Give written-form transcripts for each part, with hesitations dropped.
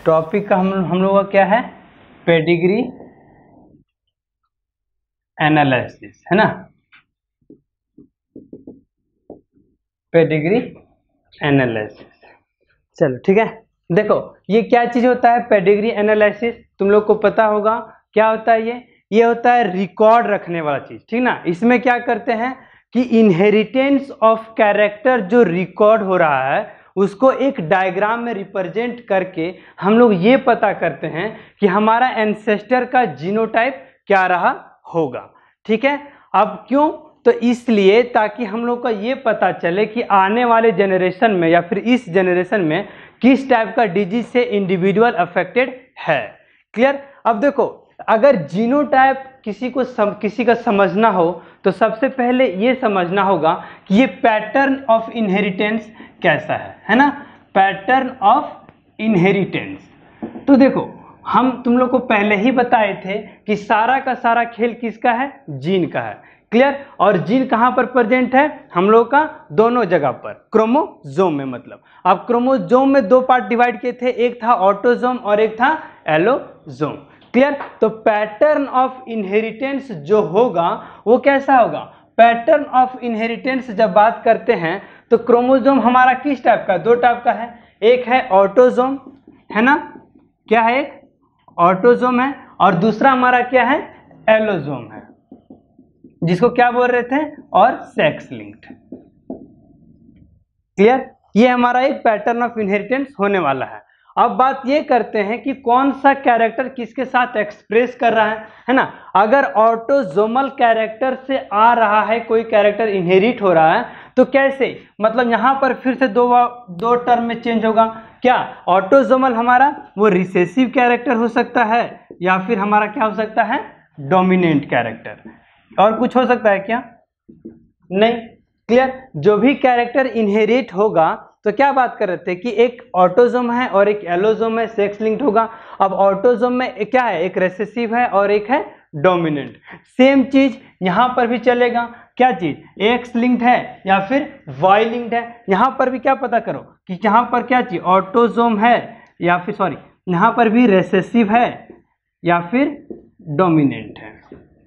Topic का हम लोग का क्या है, पेडिग्री एनालिसिस, है ना, पेडिग्री एनालिसिस। चलो ठीक है, देखो ये क्या चीज होता है पेडिग्री एनालिसिस, तुम लोग को पता होगा क्या होता है ये होता है रिकॉर्ड रखने वाला चीज, ठीक ना। इसमें क्या करते हैं कि इनहेरिटेंस ऑफ कैरेक्टर जो रिकॉर्ड हो रहा है उसको एक डायग्राम में रिप्रेजेंट करके हम लोग ये पता करते हैं कि हमारा एंसेस्टर का जीनोटाइप क्या रहा होगा, ठीक है। अब क्यों, तो इसलिए ताकि हम लोग का ये पता चले कि आने वाले जनरेशन में या फिर इस जनरेशन में किस टाइप का डिजीज से इंडिविजुअल अफेक्टेड है। क्लियर। अब देखो अगर जीनोटाइप किसी का समझना हो तो सबसे पहले ये समझना होगा कि ये पैटर्न ऑफ इनहेरिटेंस कैसा है ना, पैटर्न ऑफ इनहेरिटेंस। तो देखो हम तुम लोग को पहले ही बताए थे कि सारा का सारा खेल किसका है, जीन का है। क्लियर। और जीन कहां पर प्रेजेंट है, हम लोग का दोनों जगह पर, क्रोमोसोम में। मतलब अब क्रोमोसोम में दो पार्ट डिवाइड किए थे, एक था ऑटोसोम और एक था एलोसोम। क्लियर। तो पैटर्न ऑफ इनहेरिटेंस जो होगा वो कैसा होगा, पैटर्न ऑफ इनहेरिटेंस जब बात करते हैं तो क्रोमोसोम हमारा किस टाइप का, दो टाइप का है, एक है ऑटोसोम, है ना, क्या है, एक ऑटोसोम है और दूसरा हमारा क्या है, एलोसोम है, जिसको क्या बोल रहे थे, और सेक्स लिंक्ड। क्लियर। ये हमारा एक पैटर्न ऑफ इनहेरिटेंस होने वाला है। अब बात ये करते हैं कि कौन सा कैरेक्टर किसके साथ एक्सप्रेस कर रहा है ना। अगर ऑटोसोमल कैरेक्टर से आ रहा है कोई कैरेक्टर इनहेरिट हो रहा है तो कैसे, मतलब यहां पर फिर से दो टर्म में चेंज होगा। क्या, ऑटोसोमल हमारा वो रिसेसिव कैरेक्टर हो सकता है या फिर हमारा क्या हो सकता है, डोमिनेंट कैरेक्टर, और कुछ हो सकता है क्या, नहीं। क्लियर। जो भी कैरेक्टर इनहेरिट होगा तो क्या बात कर रहे थे कि एक ऑटोसोम है और एक एलोसोम है, सेक्स लिंक्ड होगा। अब ऑटोसोम में क्या है, एक रिसेसिव है और एक है डोमिनेंट। सेम चीज यहां पर भी चलेगा, क्या चीज, एक्स लिंक्ड है या फिर वाई लिंक्ड है। यहां पर भी क्या पता करो कि यहां पर क्या चीज, ऑटोसोम है या फिर सॉरी यहां पर भी रिसेसिव है या फिर डोमिनेंट है।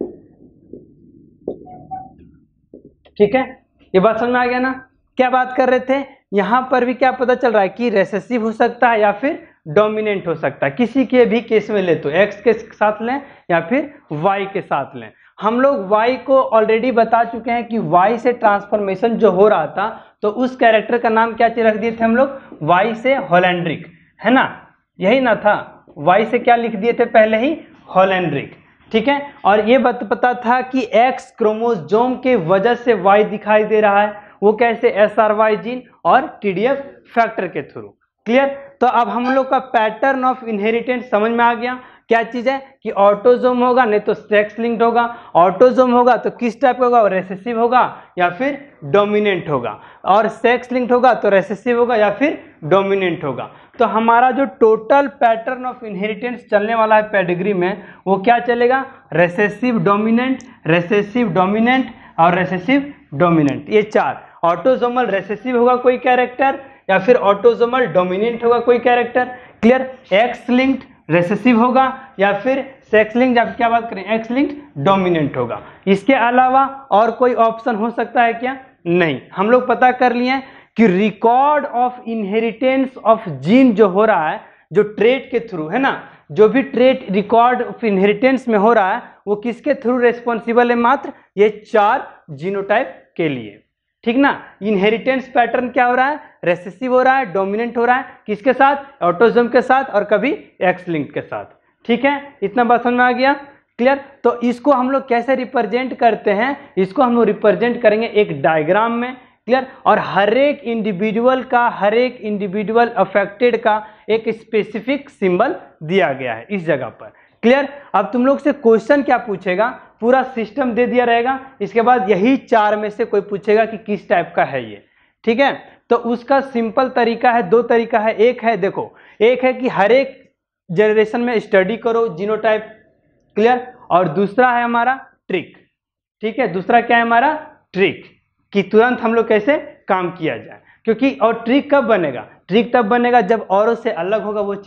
ठीक है, ये बात समझ में आ गया ना। क्या बात कर रहे थे, यहां पर भी क्या पता चल रहा है कि रिसेसिव हो सकता है या फिर डोमिनेंट हो सकता है, किसी के भी केस में ले तो एक्स के साथ लें या फिर वाई के साथ लें। हम लोग वाई को ऑलरेडी बता चुके हैं कि वाई से ट्रांसफॉर्मेशन जो हो रहा था तो उस कैरेक्टर का नाम क्या रख दिए थे हम लोग, वाई से होलैंड्रिक, है ना, यही ना था, वाई से क्या लिख दिए थे पहले ही, होलैंड्रिक। ठीक है। और ये पता था कि एक्स क्रोमोसोम के वजह से वाई दिखाई दे रहा है, वो कैसे, SRY जीन और TDF फैक्टर के थ्रू। क्लियर। तो अब हम लोग का पैटर्न ऑफ इनहेरिटेंस समझ में आ गया, क्या चीज है कि ऑटोसोम होगा नहीं तो सेक्स लिंक्ड होगा, ऑटोसोम होगा तो किस टाइप का होगा, रिसेसिव होगा या फिर डोमिनेंट होगा, और सेक्स लिंक्ड होगा तो रिसेसिव होगा या फिर डोमिनेंट होगा। तो हमारा जो टोटल पैटर्न ऑफ इनहेरिटेंस चलने वाला है पेडिग्री में वो क्या चलेगा, रिसेसिव डोमिनेंट, रिसेसिव डोमिनेंट और रिसेसिव डोमिनेंट, ये चार। ऑटोसोमल रिसेसिव होगा कोई कैरेक्टर या फिर ऑटोसोमल डोमिनेंट होगा कोई character. Clear. X linked recessive होगा या फिर सेक्स लिंक्ड, आप क्या बात करें, एक्स लिंक्ड डोमिनेंट होगा। इसके अलावा और कोई ऑप्शन हो सकता है क्या, नहीं। हम लोग पता कर लिए कि record of inheritance of gene जो हो रहा है, जो ट्रेट के थ्रू है ना, जो भी ट्रेट रिकॉर्ड ऑफ इनहेरिटेंस में हो रहा है वो किसके थ्रू रेस्पॉन्सिबल है, मात्र ये चार जीनोटाइप के लिए। ठीक ना। इनहेरिटेंस पैटर्न क्या हो रहा है, रेसेसिव हो रहा है, डोमिनेंट हो रहा है, किसके साथ, ऑटोसोम के साथ और कभी एक्स लिंक के साथ। ठीक है, इतना बात समझ में आ गया। क्लियर। तो इसको हम लोग कैसे रिप्रेजेंट करते हैं, इसको हम लोग रिप्रेजेंट करेंगे एक डायग्राम में। क्लियर। और हर एक इंडिविजुअल का, हर एक इंडिविजुअल अफेक्टेड का एक स्पेसिफिक सिंबल दिया गया है इस जगह पर। क्लियर। अब तुम लोग से क्वेश्चन क्या पूछेगा, पूरा सिस्टम दे दिया रहेगा, इसके बाद यही चार में से कोई पूछेगा कि किस टाइप का है ये। ठीक है। तो उसका सिंपल तरीका है, दो तरीका है, एक है देखो, एक है कि हर एक जनरेशन में स्टडी करो जीनोटाइप। क्लियर। और दूसरा है हमारा ट्रिक। ठीक है, दूसरा क्या है हमारा, ट्रिक, कि तुरंत हम लोग कैसे काम किया जाए। क्योंकि और ट्रिक कब बनेगा, ट्रिक तब बनेगा जब औरों से अलग होगा वो चीज।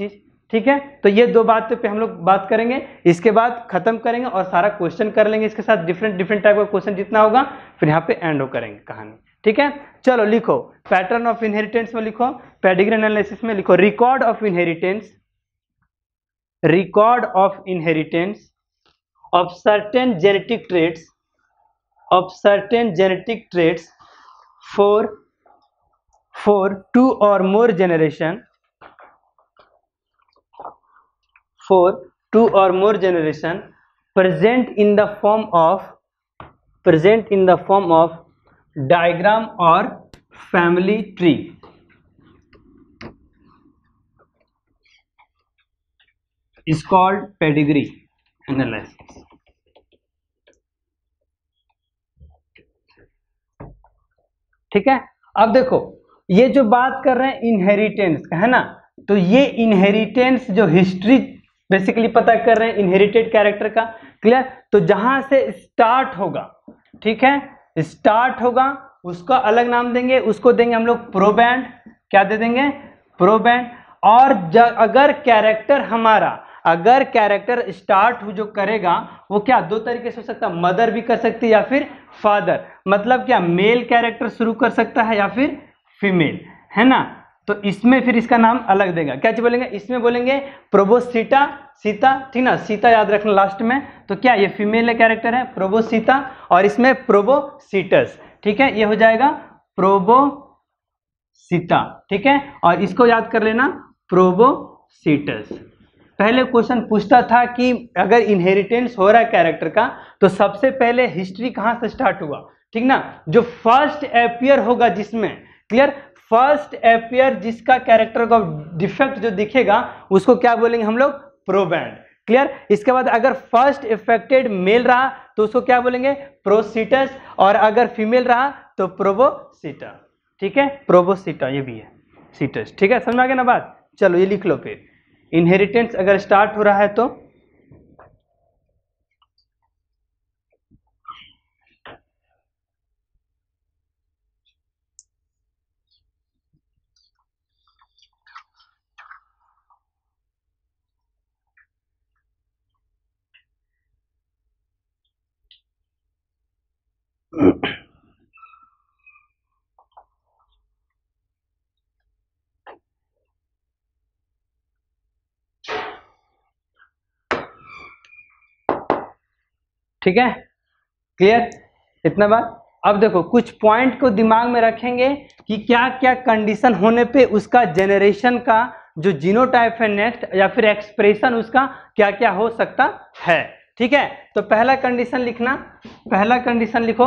ठीक है, तो ये दो बातों पे हम लोग बात करेंगे, इसके बाद खत्म करेंगे और सारा क्वेश्चन कर लेंगे इसके साथ, डिफरेंट डिफरेंट टाइप का क्वेश्चन जितना होगा, फिर यहाँ पे एंड करेंगे कहानी। ठीक है, चलो लिखो पैटर्न ऑफ इनहेरिटेंस में, लिखो पेडिग्री एनालिसिस में, लिखो record of inheritance, record of inheritance of certain genetic traits, of certain genetic traits for two or more generation, for two or more generation, present in the form of diagram or family tree, is called pedigree analysis। ठीक है, अब देखो ये जो बात कर रहे हैं इनहेरिटेंस का है ना, तो ये इनहेरिटेंस जो हिस्ट्री बेसिकली पता कर रहे हैं इनहेरिटेड कैरेक्टर का, क्लियर। तो जहां से स्टार्ट होगा, ठीक है, स्टार्ट होगा उसका अलग नाम देंगे, उसको देंगे हम लोग प्रोबैंड, क्या दे देंगे, प्रोबैंड। और अगर कैरेक्टर हमारा, अगर कैरेक्टर स्टार्ट जो करेगा वो क्या दो तरीके से हो सकता है, मदर भी कर सकती है या फिर फादर, मतलब क्या मेल कैरेक्टर शुरू कर सकता है या फिर फीमेल, है ना। तो इसमें फिर इसका नाम अलग देगा, क्या चीज बोलेंगे, इसमें बोलेंगे प्रोबोसीटा, सीता, ठीक ना, सीता याद रखना लास्ट में, तो क्या ये फीमेल कैरेक्टर है प्रोबोसीता, और इसमें प्रोबोसीटस, ठीक है, ये हो जाएगा प्रोबोसीता, ठीक है, और इसको याद कर लेना प्रोबोसीटस। पहले क्वेश्चन पूछता था कि अगर इनहेरिटेंस हो रहा है कैरेक्टर का तो सबसे पहले हिस्ट्री कहां से स्टार्ट हुआ, ठीक ना, जो फर्स्ट अपीयर होगा जिसमें, क्लियर, फर्स्ट अपीयर जिसका कैरेक्टर का डिफेक्ट जो दिखेगा उसको क्या बोलेंगे हम लोग, प्रोबैंड, क्लियर। इसके बाद अगर फर्स्ट इफेक्टेड मेल रहा तो उसको क्या बोलेंगे, प्रोसीटस, और अगर फीमेल रहा तो प्रोबोसीटा, ठीक है, प्रोबोसीटा ये भी है सीटस, ठीक है, समझ में आ गया ना बात। चलो ये लिख लो, फिर इनहेरिटेंस अगर स्टार्ट हो रहा है तो ठीक है, क्लियर इतना बात। अब देखो कुछ पॉइंट को दिमाग में रखेंगे कि क्या क्या कंडीशन होने पे उसका जेनरेशन का जो जीनोटाइप है नेक्स्ट या फिर एक्सप्रेशन उसका क्या क्या हो सकता है, ठीक है। तो पहला कंडीशन लिखना, पहला कंडीशन लिखो,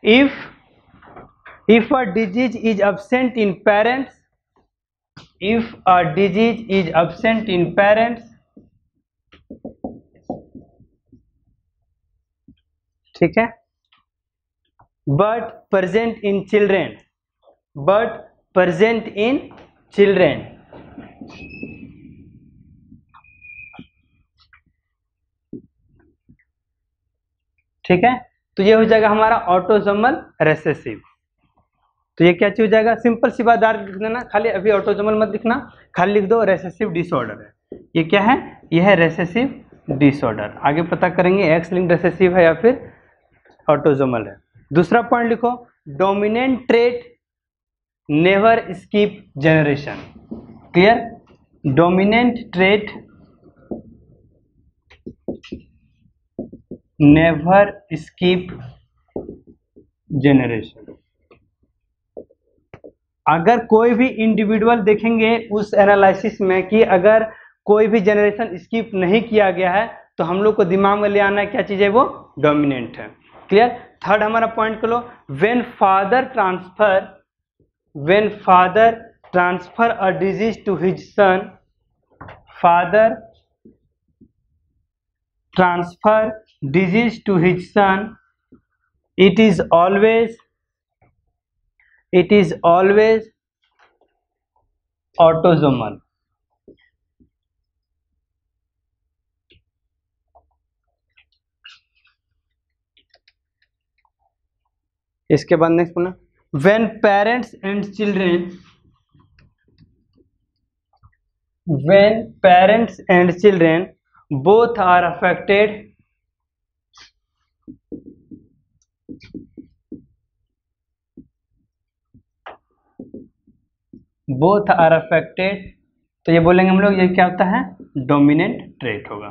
if a disease is absent in parents, if a disease is absent in parents, ठीक है, but present in children, but present in children, ठीक है। तो ये हो जाएगा हमारा ऑटोजोमल रेसेसिव। तो ये क्या चीज हो जाएगा, सिंपल सी बात लिख देना, खाली अभी ऑटोजोमल मत लिखना, खाली लिख दो रेसेसिव डिसऑर्डर है। ये क्या है, ये है रेसेसिव डिसऑर्डर, आगे पता करेंगे एक्स लिंक्ड रेसेसिव है या फिर ऑटोजोमल है। दूसरा पॉइंट लिखो, dominant trait never skip generation, clear, dominant trait never skip generation. अगर कोई भी इंडिविजुअल देखेंगे उस एनालिसिस में कि अगर कोई भी जनरेशन स्किप नहीं किया गया है तो हम लोग को दिमाग में ले आना है क्या चीज है, वो डोमिनेंट है, क्लियर। थर्ड हमारा पॉइंट को लो, when father transfer a disease to his son, father transfer disease to his son, it is always autosomal, इसके बाद नेक्स्ट बोलना, when parents and children when parents and children both are affected, तो ये बोलेंगे हम लोग, ये क्या होता है, डोमिनेंट ट्रेट होगा।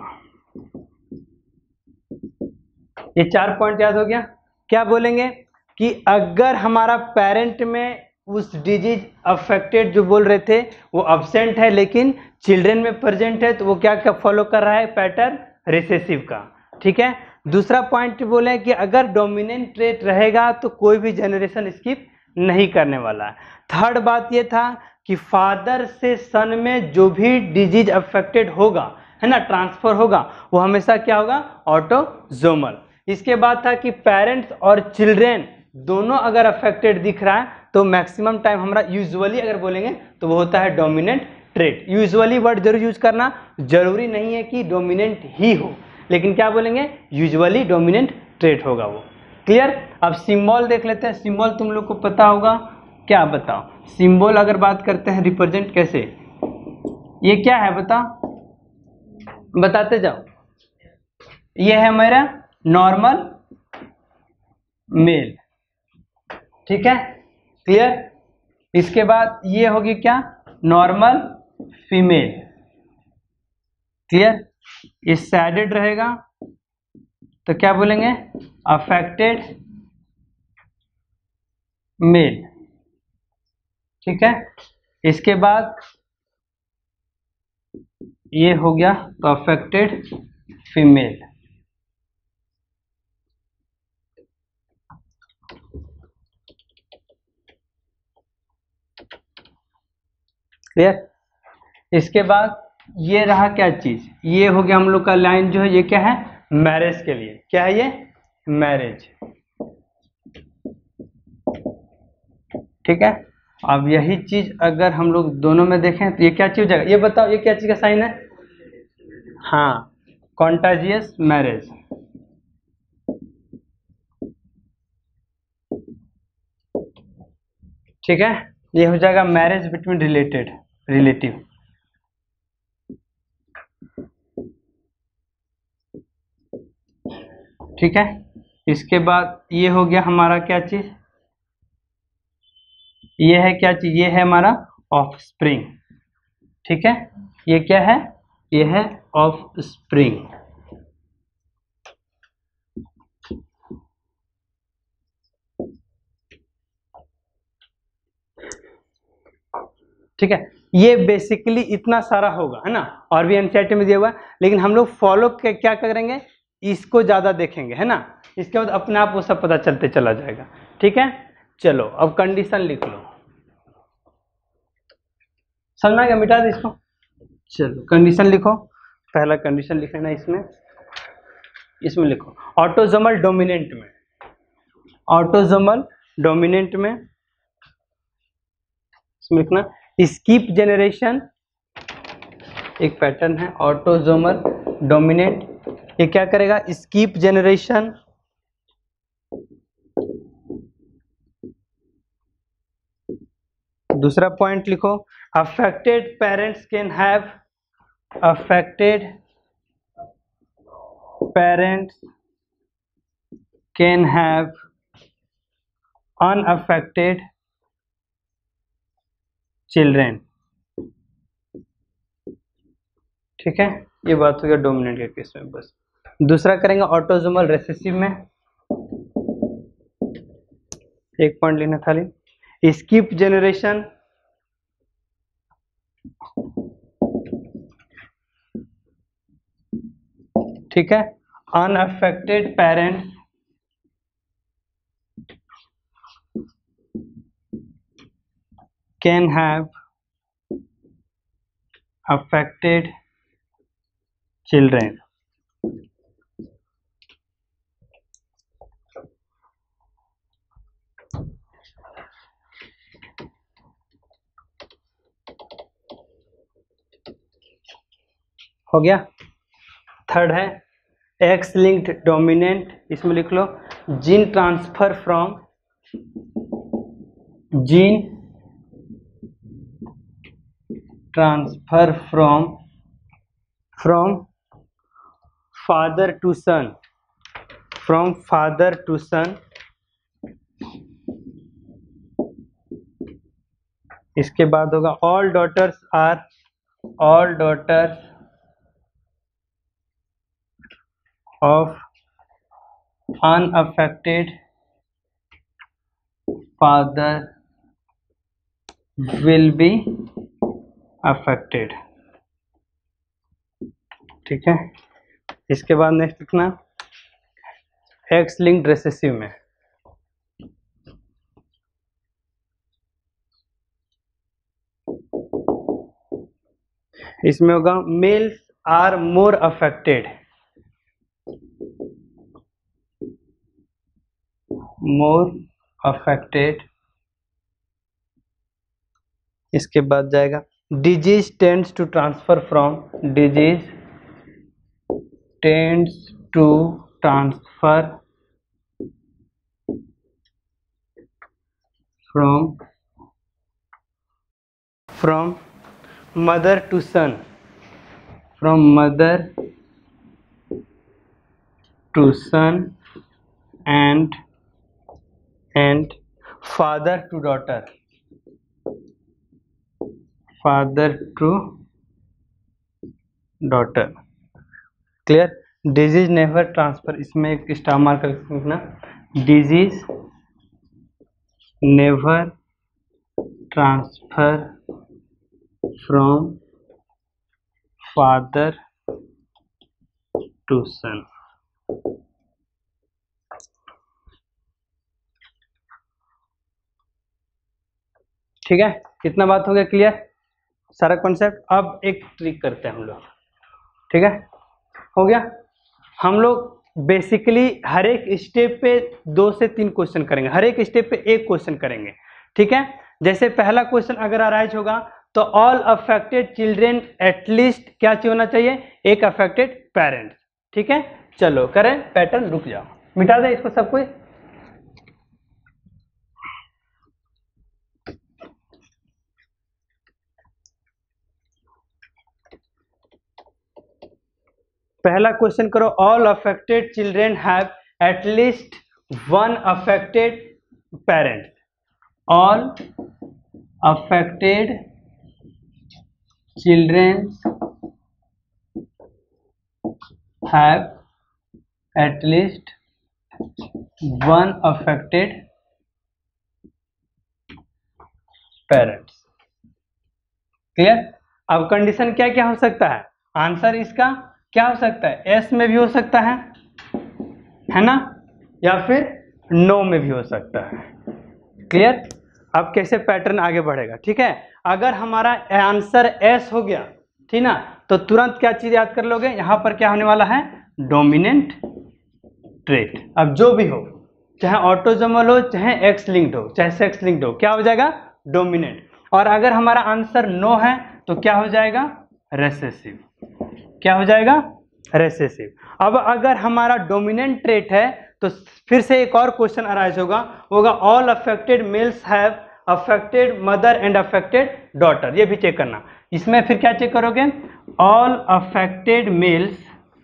ये 4 पॉइंट याद हो गया। क्या बोलेंगे कि अगर हमारा पेरेंट में उस डिजीज अफेक्टेड जो बोल रहे थे वो अब्सेंट है लेकिन चिल्ड्रन में प्रेजेंट है, तो वो क्या क्या फॉलो कर रहा है, पैटर्न रिसेसिव का। ठीक है। दूसरा पॉइंट बोले कि अगर डोमिनेंट ट्रेट रहेगा तो कोई भी जनरेशन स्किप नहीं करने वाला है। थर्ड बात ये था कि फादर से सन में जो भी डिजीज अफेक्टेड होगा, है ना, ट्रांसफर होगा, वो हमेशा क्या होगा, ऑटोजोमल। इसके बाद था कि पेरेंट्स और चिल्ड्रेन दोनों अगर अफेक्टेड दिख रहा है तो मैक्सिमम टाइम हमारा यूजुअली अगर बोलेंगे तो वो होता है डोमिनेंट ट्रेट। यूजुअली वर्ड जरूर यूज करना, जरूरी नहीं है कि डोमिनेंट ही हो, लेकिन क्या बोलेंगे, यूजुअली डोमिनेंट ट्रेट होगा वो। क्लियर। अब सिंबल देख लेते हैं। सिंबल तुम लोग को पता होगा, क्या बताओ, सिंबल अगर बात करते हैं रिप्रेजेंट कैसे, ये क्या है बता, बताते जाओ। ये है मेरा नॉर्मल मेल, ठीक है, क्लियर। इसके बाद ये होगी क्या, नॉर्मल फीमेल, क्लियर। ये सैडेड रहेगा तो क्या बोलेंगे, अफेक्टेड मेल, ठीक है। इसके बाद ये हो गया तो अफेक्टेड फीमेल। क्लियर। इसके बाद ये रहा क्या चीज, ये हो गया हम लोग का लाइन जो है, ये क्या है, मैरिज के लिए। क्या है ये, मैरिज, ठीक है। अब यही चीज अगर हम लोग दोनों में देखें तो ये क्या चीज हो जाएगा, ये बताओ, ये क्या चीज का साइन है, हाँ, कॉन्टाजियस मैरिज, ठीक है। ये हो जाएगा मैरिज बिटवीन रिलेटिव, ठीक है। इसके बाद ये हो गया हमारा क्या चीज, ये है क्या चीज, ये है हमारा ऑफस्प्रिंग, ठीक है। ये क्या है, ये है ऑफस्प्रिंग, ठीक है। ये बेसिकली इतना सारा होगा, है ना, और भी एनसीईआरटी में दिया हुआ है, लेकिन हम लोग फॉलो क्या करेंगे, इसको ज्यादा देखेंगे, है ना। इसके बाद अपने आप वो सब पता चलते चला जाएगा, ठीक है। चलो अब कंडीशन लिख लो, समझ में आ गया, मिटा दे इसको। चलो कंडीशन लिखो, पहला कंडीशन लिख लेना, इसमें लिखो ऑटोजोमल डोमिनेंट में, ऑटोजोमल डोमिनेंट में इसमें लिखना स्किप जेनरेशन, एक पैटर्न है ऑटोजोमल डोमिनेंट, ये क्या करेगा, स्किप जेनरेशन, दूसरा पॉइंट लिखो affected parents can have, affected parents can have unaffected children, ठीक है। ये बात हो गया डोमिनेंट के केस में बस। दूसरा करेंगे ऑटोजोमल रेसेसिव में, एक पॉइंट लेना खाली, स्किप जेनरेशन, ठीक है, unaffected parents can have affected children, हो गया। थर्ड है एक्स लिंक्ड डोमिनेंट, इसमें लिख लो gene transfer from, gene transfer from father to son, from father to son. इसके बाद होगा all daughters of unaffected father will be affected. ठीक है, इसके बाद नेक्स्ट लिखना एक्स लिंक्ड रिसेसिव में इसमें होगा मेल्स आर मोर अफेक्टेड, इसके बाद जाएगा disease tends to transfer from from mother to son, and father to daughter, clear. Disease never transfer, इसमें एक स्टार मार्क करके लिखना, disease never transfer from father to son. ठीक है, कितना बात हो गया क्लियर सारा कॉन्सेप्ट। अब एक ट्रिक करते हैं हम लोग, ठीक है, हो गया। हम लोग बेसिकली हर एक स्टेप पे 2 से 3 क्वेश्चन करेंगे, हर एक स्टेप पे एक क्वेश्चन करेंगे। ठीक है, जैसे पहला क्वेश्चन अगर अराइज होगा तो ऑल अफेक्टेड चिल्ड्रेन एटलीस्ट क्या होना चाहिए, एक अफेक्टेड पेरेंट। ठीक है, चलो करें पैटर्न, रुक जाओ मिटा दे इसको सब कुछ। पहला क्वेश्चन करो, all affected children have at least one affected parent. All affected children have at least one affected parents. Clear. अब कंडीशन क्या क्या हो सकता है, आंसर इसका क्या हो सकता है, एस में भी हो सकता है ना, या फिर नो में भी हो सकता है। क्लियर। अब कैसे पैटर्न आगे बढ़ेगा, ठीक है। अगर हमारा आंसर एस हो गया, ठीक ना, तो तुरंत क्या चीज याद कर लोगे, यहां पर क्या होने वाला है, डोमिनेंट ट्रेट। अब जो भी हो, चाहे ऑटोजोमल हो, चाहे एक्स लिंक्ड हो, चाहे सेक्स लिंक्ड हो, क्या हो जाएगा, डोमिनेंट। और अगर हमारा आंसर नो है तो क्या हो जाएगा, रेसेसिव। क्या हो जाएगा, रेसेसिव। अब अगर हमारा डोमिनेंट ट्रेट है तो फिर से एक और क्वेश्चन अराइज होगा all affected males have affected mother and affected daughter. ये भी चेक करना। इसमें फिर क्या चेक करोगे, all affected males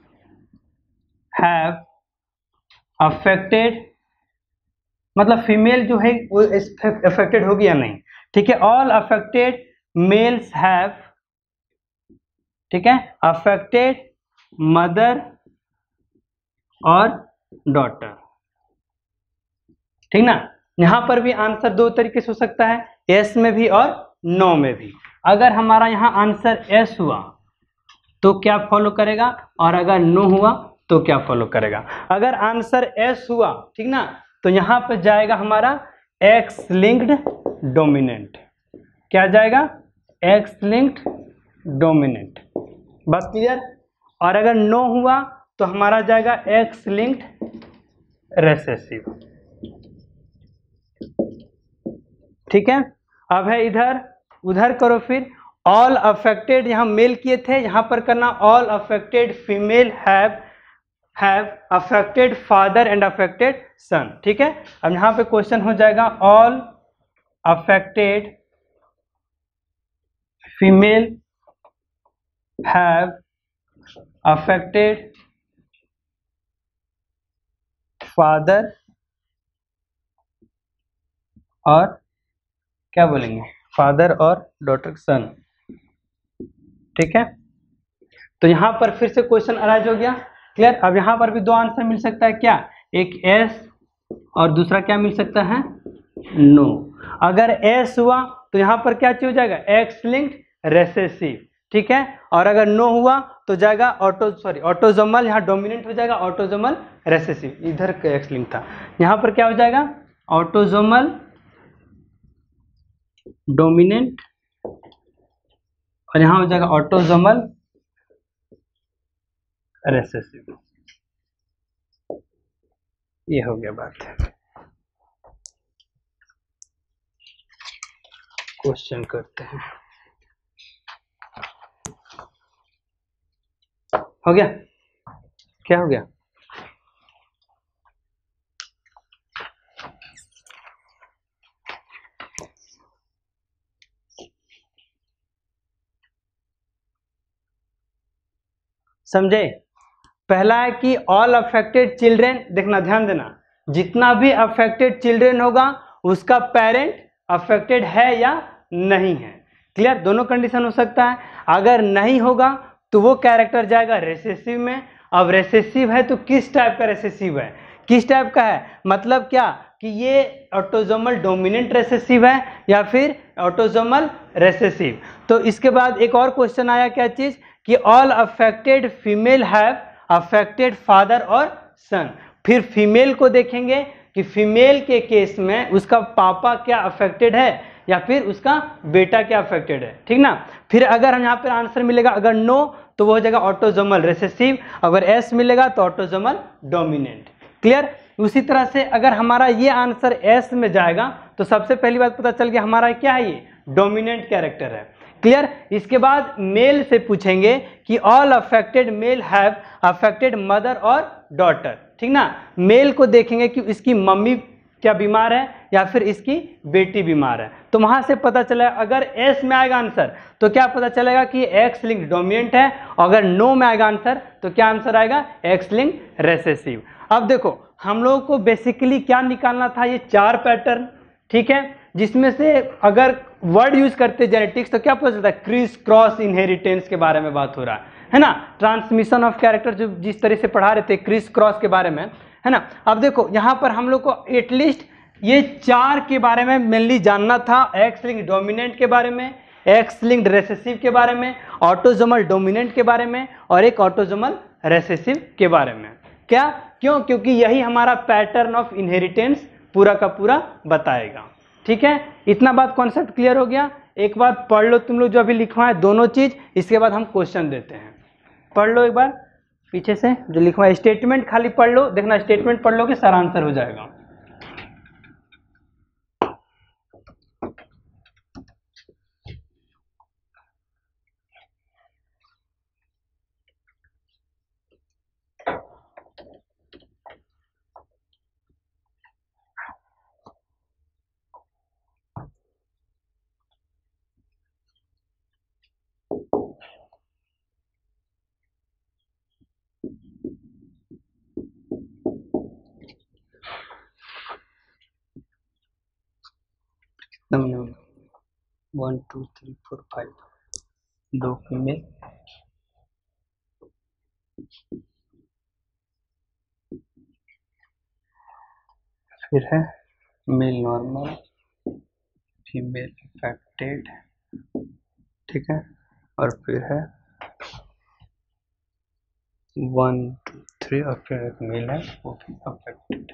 have affected, मतलब फीमेल जो है वो अफेक्टेड होगी या नहीं। ठीक है, ऑल अफेक्टेड मेल्स हैव, ठीक है, अफेक्टेड मदर और डॉटर। ठीक ना, यहां पर भी आंसर 2 तरीके से हो सकता है, एस में भी और नो में भी। अगर हमारा यहां आंसर एस हुआ तो क्या फॉलो करेगा, और अगर नो हुआ तो क्या फॉलो करेगा। अगर आंसर एस हुआ, ठीक ना, तो यहां पर जाएगा हमारा एक्स लिंक्ड डोमिनेंट। क्या जाएगा, एक्स लिंक्ड डोमिनेंट। बात क्लियर। और अगर नो हुआ तो हमारा जाएगा एक्स लिंक्ड रेसेसिव। ठीक है, अब है इधर, उधर करो फिर। ऑल अफेक्टेड यहां मेल किए थे, यहां पर करना all affected female have affected father and affected son. ठीक है, अब यहां पे क्वेश्चन हो जाएगा all affected female have affected father और क्या बोलेंगे, फादर और डॉटर सन। ठीक है, तो यहां पर फिर से क्वेश्चन अराइज हो गया। क्लियर। अब यहां पर भी दो आंसर मिल सकता है, क्या, एक एस और दूसरा क्या मिल सकता है, नो। अगर एस हुआ तो यहां पर क्या चीज हो जाएगा, एक्स लिंक्ड रेसेसिव। ठीक है, और अगर नो हुआ तो जाएगा ऑटोजोमल, यहाँ डोमिनेंट हो जाएगा ऑटोजोमल रेसेसिव। इधर एक्स लिंक था, यहां पर क्या हो जाएगा, ऑटोजोमल डोमिनेंट, और यहां हो जाएगा ऑटोजोमल रेसेसिव। ये हो गया बात। क्वेश्चन करते हैं, हो गया, क्या हो गया, समझे। पहला है कि ऑल अफेक्टेड चिल्ड्रेन, देखना ध्यान देना, जितना भी अफेक्टेड चिल्ड्रेन होगा उसका पेरेंट अफेक्टेड है या नहीं है। क्लियर, दोनों कंडीशन हो सकता है। अगर नहीं होगा तो वो कैरेक्टर जाएगा रेसेसिव में। अब रेसेसिव है तो किस टाइप का रेसेसिव है, किस टाइप का है, मतलब क्या कि ये ऑटोजोमल डोमिनेंट रेसेसिव है या फिर ऑटोजोमल रेसेसिव। तो इसके बाद एक और क्वेश्चन आया, क्या चीज, कि all affected female have affected father और सन। फिर फीमेल को देखेंगे कि फीमेल के केस में उसका पापा क्या अफेक्टेड है या फिर उसका बेटा क्या अफेक्टेड है। ठीक ना। फिर अगर हम यहाँ पर आंसर मिलेगा, अगर नो तो वो हो जाएगा ऑटोजोमल रेसेसिव, अगर एस मिलेगा तो ऑटोजोमल डोमिनेंट। क्लियर। उसी तरह से अगर हमारा ये आंसर एस में जाएगा तो सबसे पहली बात पता चल गया हमारा क्या है, ये डोमिनेंट कैरेक्टर है। क्लियर। इसके बाद मेल से पूछेंगे कि all affected male have affected mother और डॉटर। ठीक ना, मेल को देखेंगे कि इसकी मम्मी क्या बीमार है या फिर इसकी बेटी बीमार है। तो वहां से पता चला, अगर एस में आएगा आंसर तो क्या पता चलेगा कि एक्स लिंक डोमिनेंट है, अगर नो में आएगा आंसर तो क्या आंसर आएगा, एक्स लिंक रेसेसिव। अब देखो हम लोगों को बेसिकली क्या निकालना था, ये 4 पैटर्न। ठीक है, जिसमें से अगर वर्ड यूज करते जेनेटिक्स तो क्या पता चलता है, क्रिस क्रॉस इनहेरिटेंस के बारे में बात हो रहा है ना, ट्रांसमिशन ऑफ कैरेक्टर जो जिस तरह से पढ़ा रहे थे क्रिस क्रॉस के बारे में, है ना। अब देखो यहाँ पर हम लोग को एटलीस्ट ये 4 के बारे में मेनली जानना था, एक्स लिंक डोमिनेंट के बारे में, एक्स लिंक्ड रेसेसिव के बारे में, ऑटोजोमल डोमिनेंट के बारे में और एक ऑटोजोमल रेसेसिव के बारे में। क्या, क्यों, क्योंकि यही हमारा पैटर्न ऑफ इनहेरिटेंस पूरा का पूरा बताएगा। ठीक है, इतना बात कॉन्सेप्ट क्लियर हो गया। एक बार पढ़ लो तुम लोग जो अभी लिखवा है दोनों चीज, इसके बाद हम क्वेश्चन देते हैं। पढ़ लो एक बार पीछे से जो लिखवा है, स्टेटमेंट खाली पढ़ लो, देखना स्टेटमेंट पढ़ लो कि सारा आंसर हो जाएगा। नंबर 1 2 3 4 5, 2 फीमेल, फिर है मेल नॉर्मल, फीमेल अफेक्टेड, ठीक है, और फिर है 1 2 3 और फिर एक मेल है वो भी अफेक्टेड।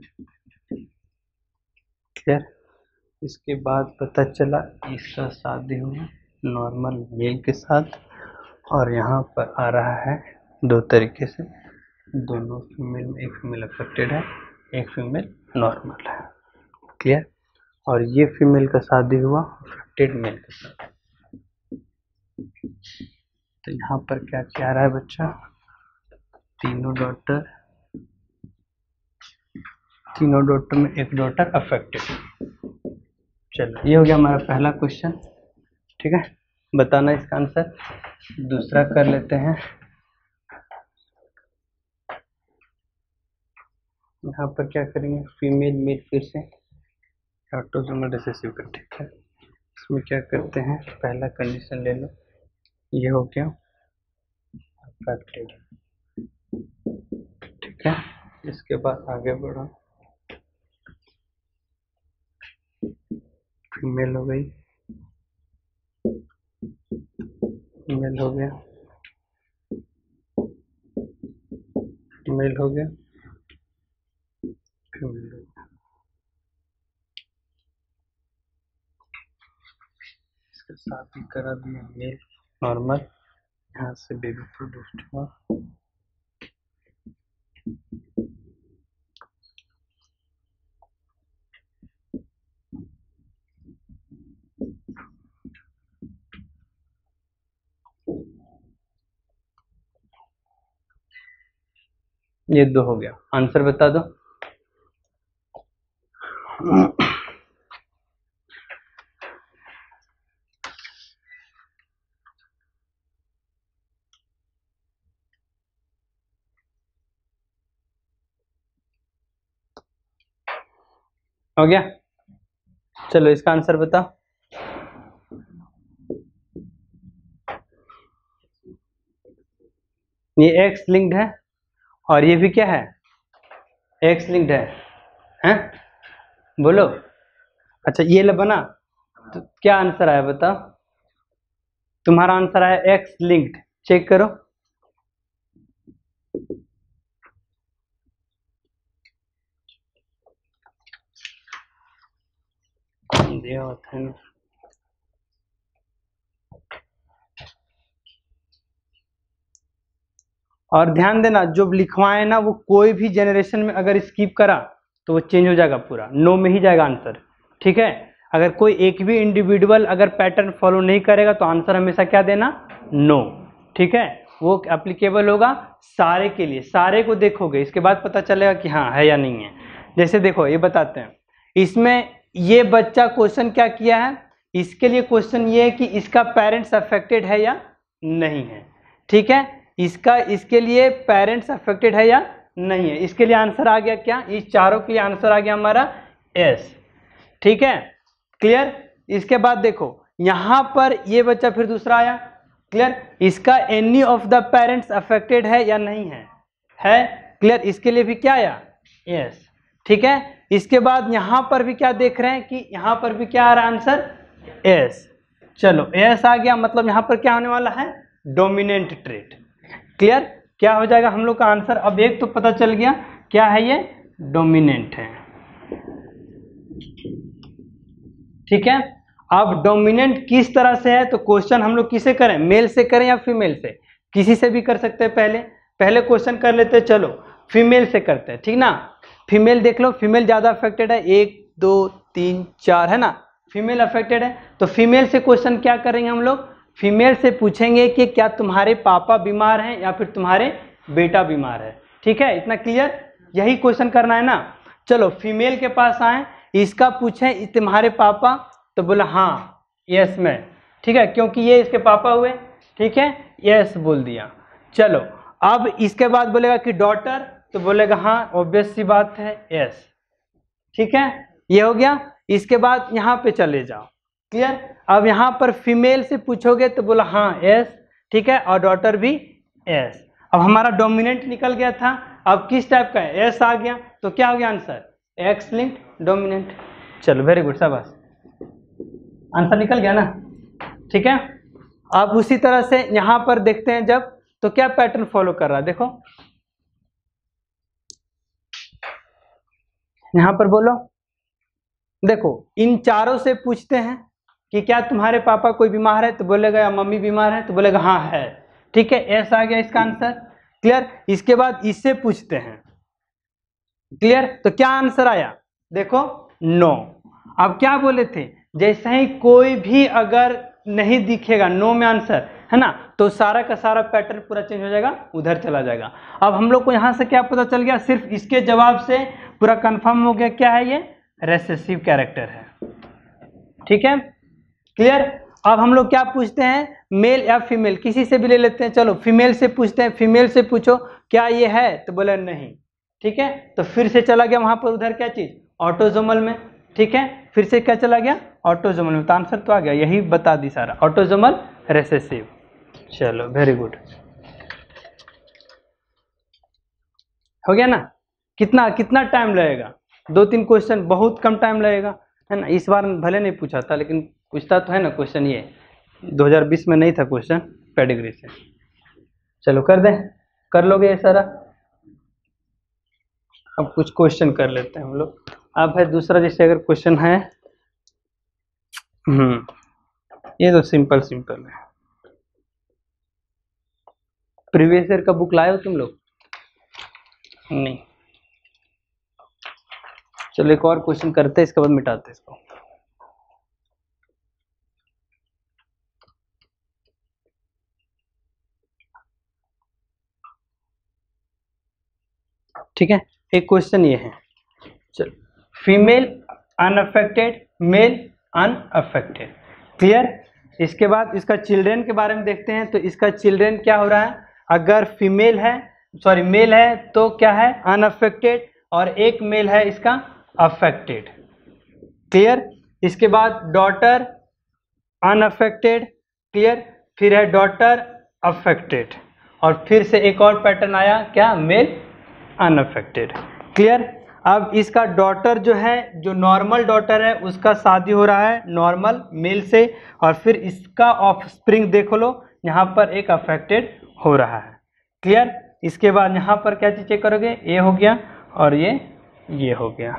क्लियर। इसके बाद पता चला इसका शादी हुआ नॉर्मल मेल के साथ, और यहाँ पर आ रहा है 2 तरीके से, दोनों फीमेल में एक फीमेल अफेक्टेड है एक फीमेल नॉर्मल है। क्लियर। और ये फीमेल का शादी हुआ अफेक्टेड मेल के साथ। तो यहाँ पर क्या क्या आ रहा है बच्चा, तीनों डॉटर में एक डॉटर अफेक्टेड। चलो ये हो गया हमारा पहला क्वेश्चन। ठीक है, बताना इसका आंसर। दूसरा कर लेते हैं। यहाँ पर क्या करेंगे, फीमेल मेल फिर से ऑटोसोमल रिसेसिव का, ठीक है। इसमें क्या करते हैं, पहला कंडीशन ले लो, ये हो गया अफेक्टेड, ठीक है। इसके बाद आगे बढ़ो, फीमेल हो गई, मेल हो गया, मेल हो गया, फीमेल हो गया। इसके साथ ही करा दिया मेल नॉर्मल, यहाँ से बेबी प्रोड्यूस्ड हुआ। ये 2 हो गया। आंसर बता दो। हो गया, चलो इसका आंसर बताओ। ये एक्स लिंक्ड है और ये भी क्या है, एक्स लिंक्ड है, हैं? बोलो। अच्छा ये बना, तो क्या आंसर आया बताओ। तुम्हारा आंसर आया एक्स लिंक्ड, चेक करो। और ध्यान देना, जो लिखवाए ना वो कोई भी जनरेशन में अगर स्किप करा तो वो चेंज हो जाएगा, पूरा नो में ही जाएगा आंसर, ठीक है। अगर कोई एक भी इंडिविजुअल अगर पैटर्न फॉलो नहीं करेगा तो आंसर हमेशा क्या देना, नो, ठीक है। वो एप्लीकेबल होगा सारे के लिए, सारे को देखोगे इसके बाद पता चलेगा कि हाँ है या नहीं है। जैसे देखो ये बताते हैं, इसमें ये बच्चा क्वेश्चन क्या किया है, इसके लिए क्वेश्चन ये है कि इसका पेरेंट्स अफेक्टेड है या नहीं है, ठीक है। इसके लिए पेरेंट्स अफेक्टेड है या नहीं है, इसके लिए आंसर आ गया क्या, इस चारों के लिए आंसर आ गया हमारा एस, ठीक है, क्लियर। इसके बाद देखो यहां पर ये बच्चा फिर दूसरा आया, क्लियर। इसका any of the parents affected है या नहीं है, क्लियर। इसके लिए भी क्या आया, यस, ठीक है। इसके बाद यहां पर भी क्या देख रहे हैं कि यहां पर भी क्या आ रहा है आंसर, एस। चलो एस आ गया, मतलब यहां पर क्या होने वाला है, डोमिनेंट ट्रेट, क्लियर। क्या हो जाएगा हम लोग का आंसर, अब एक तो पता चल गया क्या है, ये डोमिनेंट है, ठीक है। अब डोमिनेंट किस तरह से है, तो क्वेश्चन हम लोग किसे करें, मेल से करें या फीमेल से, किसी से भी कर सकते हैं। पहले क्वेश्चन कर लेते हैं, चलो फीमेल से करते हैं, ठीक ना। फीमेल देख लो, फीमेल ज्यादा अफेक्टेड है, 1 2 3 4 है ना, फीमेल अफेक्टेड है। तो फीमेल से क्वेश्चन क्या करेंगे हम लोग, फीमेल से पूछेंगे कि क्या तुम्हारे पापा बीमार हैं या फिर तुम्हारे बेटा बीमार है, ठीक है। इतना क्लियर, यही क्वेश्चन करना है ना। चलो फीमेल के पास आए, इसका पूछें तुम्हारे पापा, तो बोला हाँ यस मैं, ठीक है, क्योंकि ये इसके पापा हुए, ठीक है, यस बोल दिया। चलो अब इसके बाद बोलेगा कि डॉटर, तो बोलेगा हाँ ऑब्वियस सी बात है यस, ठीक है, ये हो गया। इसके बाद यहाँ पे चले जाओ, क्लियर। अब यहाँ पर फीमेल से पूछोगे तो बोला हाँ यस, ठीक है, और डॉटर भी यस। अब हमारा डोमिनेंट निकल गया था, अब किस टाइप का है, एस आ गया, तो क्या हो गया आंसर, एक्स लिंक्ड डोमिनेंट। चलो वेरी गुड, शाबाश, आंसर निकल गया ना, ठीक है। अब उसी तरह से यहां पर देखते हैं जब, तो क्या पैटर्न फॉलो कर रहा है, देखो यहां पर बोलो, देखो इन चारों से पूछते हैं कि क्या तुम्हारे पापा कोई बीमार है, तो बोलेगा या मम्मी बीमार है, तो बोलेगा हाँ है, ठीक है, एस आ गया इसका आंसर, क्लियर। इसके बाद इससे पूछते हैं, क्लियर, तो क्या आंसर आया, देखो नो। अब क्या बोले थे, जैसे ही कोई भी अगर नहीं दिखेगा नो में आंसर, है ना, तो सारा का सारा पैटर्न पूरा चेंज हो जाएगा, उधर चला जाएगा। अब हम लोग को यहां से क्या पता चल गया, सिर्फ इसके जवाब से पूरा कंफर्म हो गया क्या है, ये रेसेसिव कैरेक्टर है, ठीक है, क्लियर। अब हम लोग क्या पूछते हैं, मेल या फीमेल, किसी से भी ले लेते हैं। चलो फीमेल से पूछते हैं, फीमेल से पूछो क्या ये है, तो बोले नहीं। ठीक है, तो फिर से चला गया वहां पर उधर क्या चीज, ऑटोजोमल में। ठीक है, फिर से क्या चला गया, ऑटोजोमल में। तो आंसर तो आ गया, यही बता दी सारा, ऑटोजोमल रिसेसिव। चलो वेरी गुड, हो गया ना। कितना कितना टाइम लगेगा, 2-3 क्वेश्चन, बहुत कम टाइम लगेगा, है ना। इस बार भले नहीं पूछा था, लेकिन पूछता तो है ना क्वेश्चन, ये 2020 में नहीं था क्वेश्चन पेडिग्री से। चलो कर दें, कर लोगे ये सारा। अब कुछ क्वेश्चन कर लेते हैं हम लोग। अब है दूसरा, जैसे अगर क्वेश्चन है, ये तो सिंपल सिंपल है। प्रीवियस ईयर का बुक लाए हो तुम लोग? नहीं। चलो एक और क्वेश्चन करते हैं, इसके बाद मिटाते हैं इसको। ठीक है, एक क्वेश्चन ये है, चलो, female unaffected, male unaffected, clear. इसके बाद इसका चिल्ड्रेन के बारे में देखते हैं। तो इसका चिल्ड्रेन क्या हो रहा है, अगर फीमेल है, सॉरी मेल है तो क्या है, अनअफेक्टेड, और एक मेल है इसका अफेक्टेड, क्लियर। इसके बाद डॉटर अनअफेक्टेड, क्लियर, फिर है डॉटर अफेक्टेड, और फिर से एक और पैटर्न आया क्या, मेल अनअफेक्टेड, क्लियर। अब इसका डॉटर जो है, जो नॉर्मल डॉटर है, उसका शादी हो रहा है नॉर्मल मेल से, और फिर इसका ऑफस्प्रिंग देख लो, यहाँ पर एक अफेक्टेड हो रहा है, क्लियर। इसके बाद यहाँ पर क्या चीज चेक करोगे, ये हो गया और ये हो गया,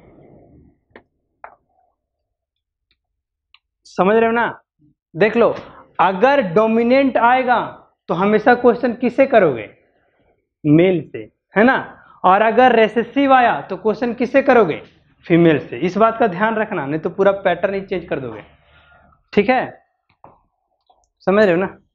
समझ रहे हो ना। देख लो, अगर डोमिनेंट आएगा तो हमेशा क्वेश्चन किससे करोगे, मेल से, है ना। और अगर रेसेसिव आया तो क्वेश्चन किससे करोगे, फीमेल से। इस बात का ध्यान रखना, नहीं तो पूरा पैटर्न ही चेंज कर दोगे। ठीक है, समझ रहे हो ना।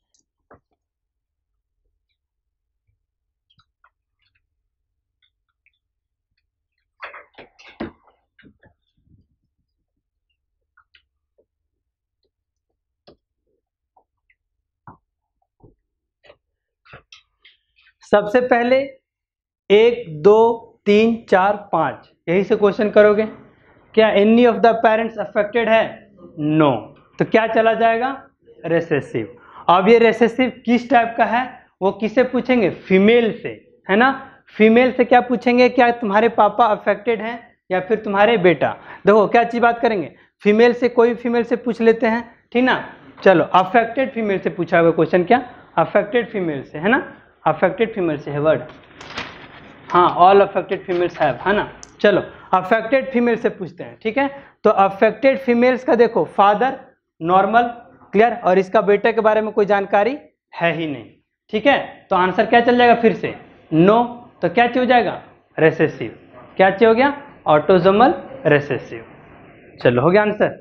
सबसे पहले 1 2 3 4 5 यही से क्वेश्चन करोगे। क्या any of the parents affected है, नो, तो क्या चला जाएगा, रेसेसिव। अब ये रेसेसिव किस टाइप का है, वो किससे पूछेंगे, फीमेल से, है ना। फीमेल से क्या पूछेंगे, क्या तुम्हारे पापा अफेक्टेड हैं या फिर तुम्हारे बेटा। देखो क्या चीज बात करेंगे, फीमेल से, कोई फीमेल से पूछ लेते हैं, ठीक ना। चलो अफेक्टेड फीमेल से पूछा हुआ क्वेश्चन, क्या अफेक्टेड फीमेल से, है ना, अफेक्टेड फीमेल से है वर्ड, हाँ, ऑल अफेक्टेड फीमेल्स हैव, है ना। चलो अफेक्टेड फीमेल से पूछते हैं, ठीक है। तो अफेक्टेड फीमेल्स का देखो, फादर नॉर्मल, क्लियर, और इसका बेटे के बारे में कोई जानकारी है ही नहीं, ठीक है। तो आंसर क्या चल जाएगा, फिर से नो, तो क्या चीज हो जाएगा, रेसेसिव। क्या चीज हो गया, ऑटोजोमल रेसेसिव। चलो हो गया आंसर।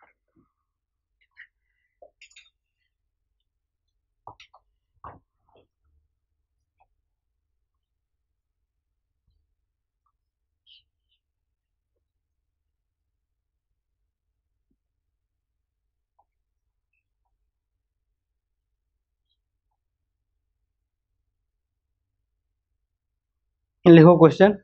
लिखो क्वेश्चन।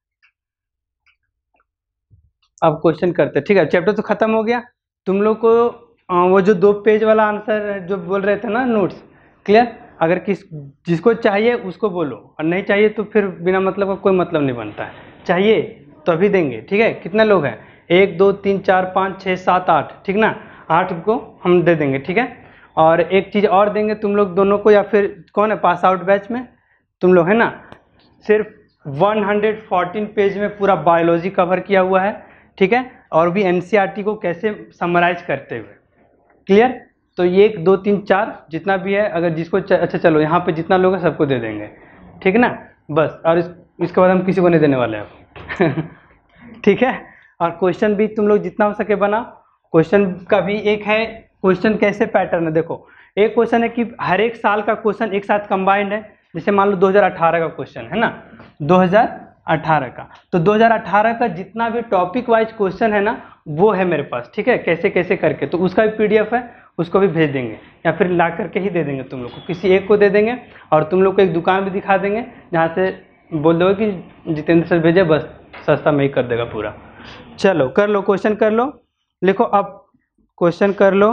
अब क्वेश्चन करते, ठीक है। चैप्टर तो खत्म हो गया। तुम लोग को वो जो 2 पेज वाला आंसर जो बोल रहे थे ना, नोट्स, क्लियर। अगर जिसको चाहिए उसको बोलो, और नहीं चाहिए तो फिर बिना मतलब का कोई मतलब नहीं बनता है। चाहिए तो अभी देंगे, ठीक है। कितने लोग हैं, 1 2 3 4 5 6 7 8, ठीक ना, 8 को हम दे देंगे, ठीक है। और एक चीज़ और देंगे तुम लोग दोनों को, या फिर कौन है पास आउट बैच में, तुम लोग, है ना। सिर्फ 114 पेज में पूरा बायोलॉजी कवर किया हुआ है, ठीक है, और भी एनसीईआरटी को कैसे समराइज करते हुए, क्लियर। तो ये 1 2 3 4 जितना भी है, अगर जिसको अच्छा, चलो यहाँ पे जितना लोग है सबको दे देंगे, ठीक है ना, बस। और इसके बाद हम किसी को नहीं देने वाले हैं ठीक है। और क्वेश्चन भी तुम लोग जितना हो सके बनाओ। क्वेश्चन का भी एक है, क्वेश्चन कैसे पैटर्न है, देखो एक क्वेश्चन है कि हर एक साल का क्वेश्चन एक साथ कंबाइंड है। जैसे मान लो 2018 का क्वेश्चन है ना, 2018 का, तो 2018 का जितना भी टॉपिक वाइज क्वेश्चन है ना, वो है मेरे पास, ठीक है, कैसे कैसे करके, तो उसका भी PDF है, उसको भी भेज देंगे या फिर ला करके ही दे देंगे तुम लोग को, किसी एक को दे देंगे और तुम लोग को एक दुकान भी दिखा देंगे जहाँ से बोल दोगे कि जितेंद्र सर भेजे, बस सस्ता में ही कर देगा पूरा। चलो कर लो, क्वेश्चन कर लो, लिखो अब क्वेश्चन कर लो।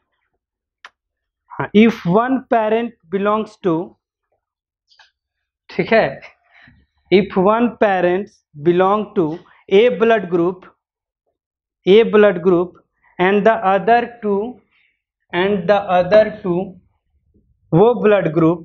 हाँ, if one parent belongs to, ठीक है, if one parents belong to A blood group and the other two वो blood group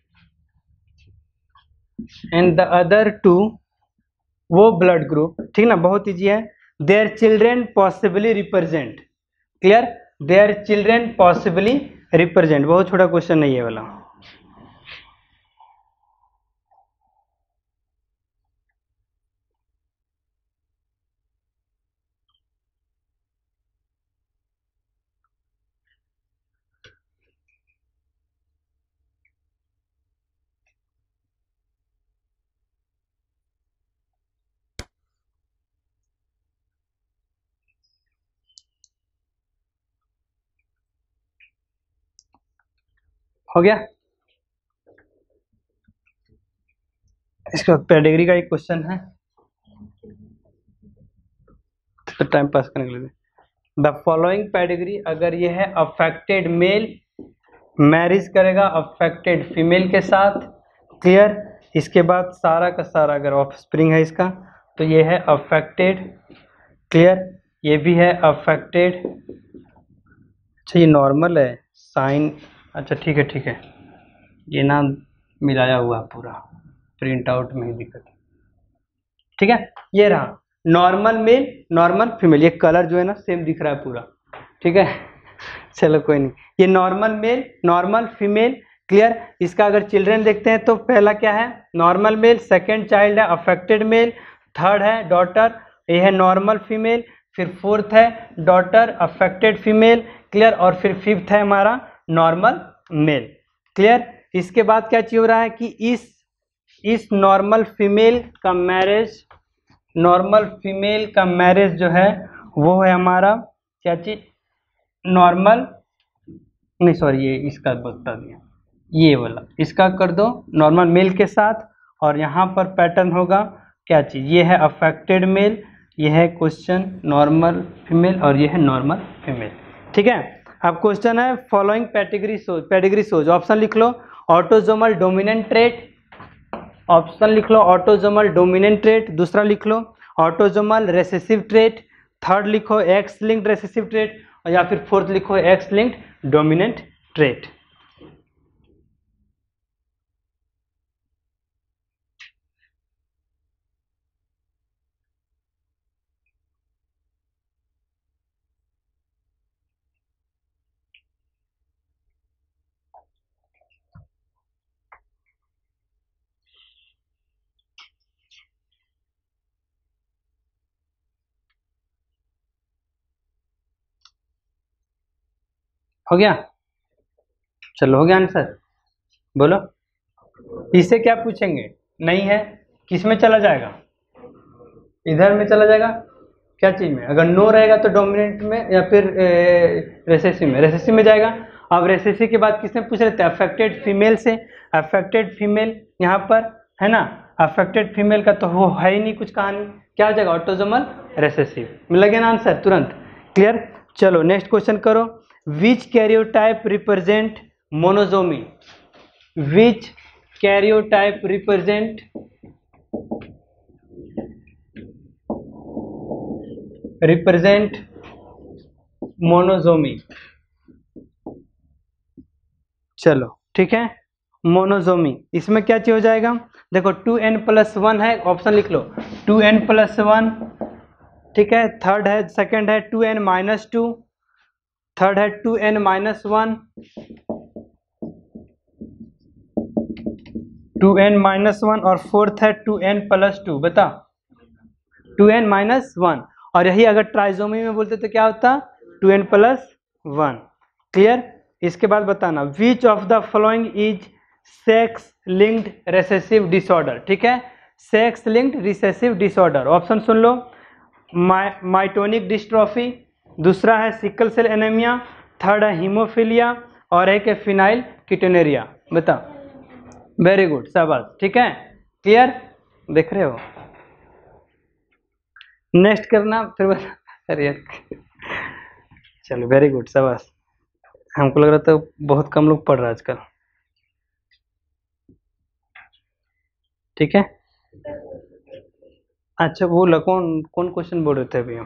and the other two वो ब्लड ग्रुप, ठीक ना, बहुत ईजी है। their children possibly represent, clear, their children possibly represent, बहुत छोटा क्वेश्चन नहीं है वाला। हो गया। इसके बाद पेडिग्री का एक क्वेश्चन है, तो टाइम पास करने के लिए, द फॉलोइंग पेडिग्री, अगर ये है अफेक्टेड मेल मैरिज करेगा अफेक्टेड फीमेल के साथ, क्लियर, इसके बाद सारा का सारा अगर ऑफस्प्रिंग है इसका, तो ये है अफेक्टेड, क्लियर, ये भी है अफेक्टेड। अच्छा ये नॉर्मल है साइन, अच्छा ठीक है ठीक है, ये ना मिलाया हुआ पूरा प्रिंट आउट में ही दिक्कत है, ठीक है, ये रहा नॉर्मल मेल नॉर्मल फीमेल, ये कलर जो है ना सेम दिख रहा है पूरा, ठीक है, चलो कोई नहीं, ये normal male normal female, clear. इसका अगर चिल्ड्रन देखते हैं तो पहला क्या है, नॉर्मल मेल, सेकंड चाइल्ड है अफेक्टेड मेल, थर्ड है डॉटर, ये है नॉर्मल फीमेल, फिर फोर्थ है डॉटर अफेक्टेड फीमेल, क्लियर, और फिर फिफ्थ है हमारा नॉर्मल मेल, क्लियर। इसके बाद क्या चीज हो रहा है कि इस नॉर्मल फीमेल का मैरिज, नॉर्मल फीमेल का मैरिज जो है वो है हमारा क्या चीज, नॉर्मल नहीं सॉरी ये इसका बता दिया, ये वाला इसका कर दो नॉर्मल मेल के साथ, और यहाँ पर पैटर्न होगा क्या चीज, ये है अफेक्टेड मेल, ये है क्वेश्चन नॉर्मल फीमेल, और ये है नॉर्मल फीमेल, ठीक है। अब क्वेश्चन है फॉलोइंग पेडिग्री सोज, ऑप्शन लिख लो, ऑटोजोमल डोमिनेंट ट्रेट, ऑप्शन लिख लो ऑटोजोमल डोमिनेंट ट्रेट, दूसरा लिख लो ऑटोजोमल रेसेसिव ट्रेट, थर्ड लिखो एक्स लिंक्ड रेसेसिव ट्रेट, और या फिर फोर्थ लिखो एक्स लिंक्ड डोमिनेंट ट्रेट। हो गया, चलो हो गया आंसर, बोलो इससे क्या पूछेंगे, नहीं है किस में चला जाएगा, इधर में चला जाएगा, क्या चीज में, अगर नो रहेगा तो डोमिनेंट में या फिर रेसेसिव में जाएगा। अब रेसेसिव के बाद किसने पूछ रहे थे, अफेक्टेड फीमेल से, अफेक्टेड फीमेल यहाँ पर है ना, अफेक्टेड फीमेल का तो वो है ही नहीं कुछ कहानी, क्या हो जाएगा ऑटोजोमल रेसेसिव, मिल गया ना आंसर तुरंत, क्लियर। चलो नेक्स्ट क्वेश्चन करो, which karyotype represent monosomy, which karyotype represent monosomy, चलो ठीक है, मोनोजोमी, इसमें क्या चीज हो जाएगा, देखो 2n+1 है, ऑप्शन लिख लो 2n+1, ठीक है, थर्ड है सेकंड है 2n-2, थर्ड है 2n-1, 2n-1, और फोर्थ है 2n+2, बता 2n-1, और यही अगर ट्राइजोमी में बोलते तो क्या होता 2n+1, क्लियर। इसके बाद बताना which of the following is sex linked recessive disorder, ठीक है, sex linked recessive disorder, option सुन लो, माइटोनिक डिस्ट्रॉफी, दूसरा है सिकल सेल एनीमिया, थर्ड है हीमोफीलिया और एक है फिनाइल कीटोनेरिया। बता, वेरी गुड, शाबाश, ठीक है, क्लियर, देख रहे हो। नेक्स्ट करना फिर बता। अरे चलो वेरी गुड, शाबाश, हमको लग रहा था बहुत कम लोग पढ़ रहे आजकल, ठीक है। अच्छा बोला, कौन कौन क्वेश्चन बोल रहे थे अभी हम?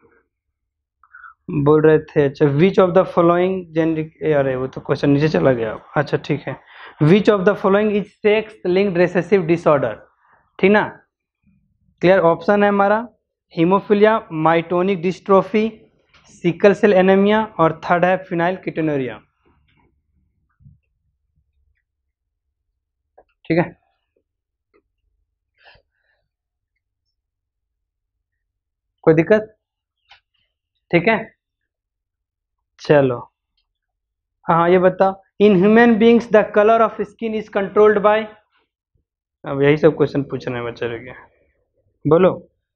बोल रहे थे, अच्छा which of the following generic, अरे वो तो क्वेश्चन नीचे चला गया। अच्छा ठीक है, which of the following is sex linked recessive disorder, ठीक ना, क्लियर। ऑप्शन है हमारा haemophilia, myotonic dystrophy, sickle cell anaemia और थर्ड है फिनाइल कीटोनुरिया, ठीक है। कोई दिक्कत, ठीक है, चलो। हाँ ये बताओ, in human beings the colour of skin is controlled by, अब यही सब क्वेश्चन पूछने में चले गए, बोलो।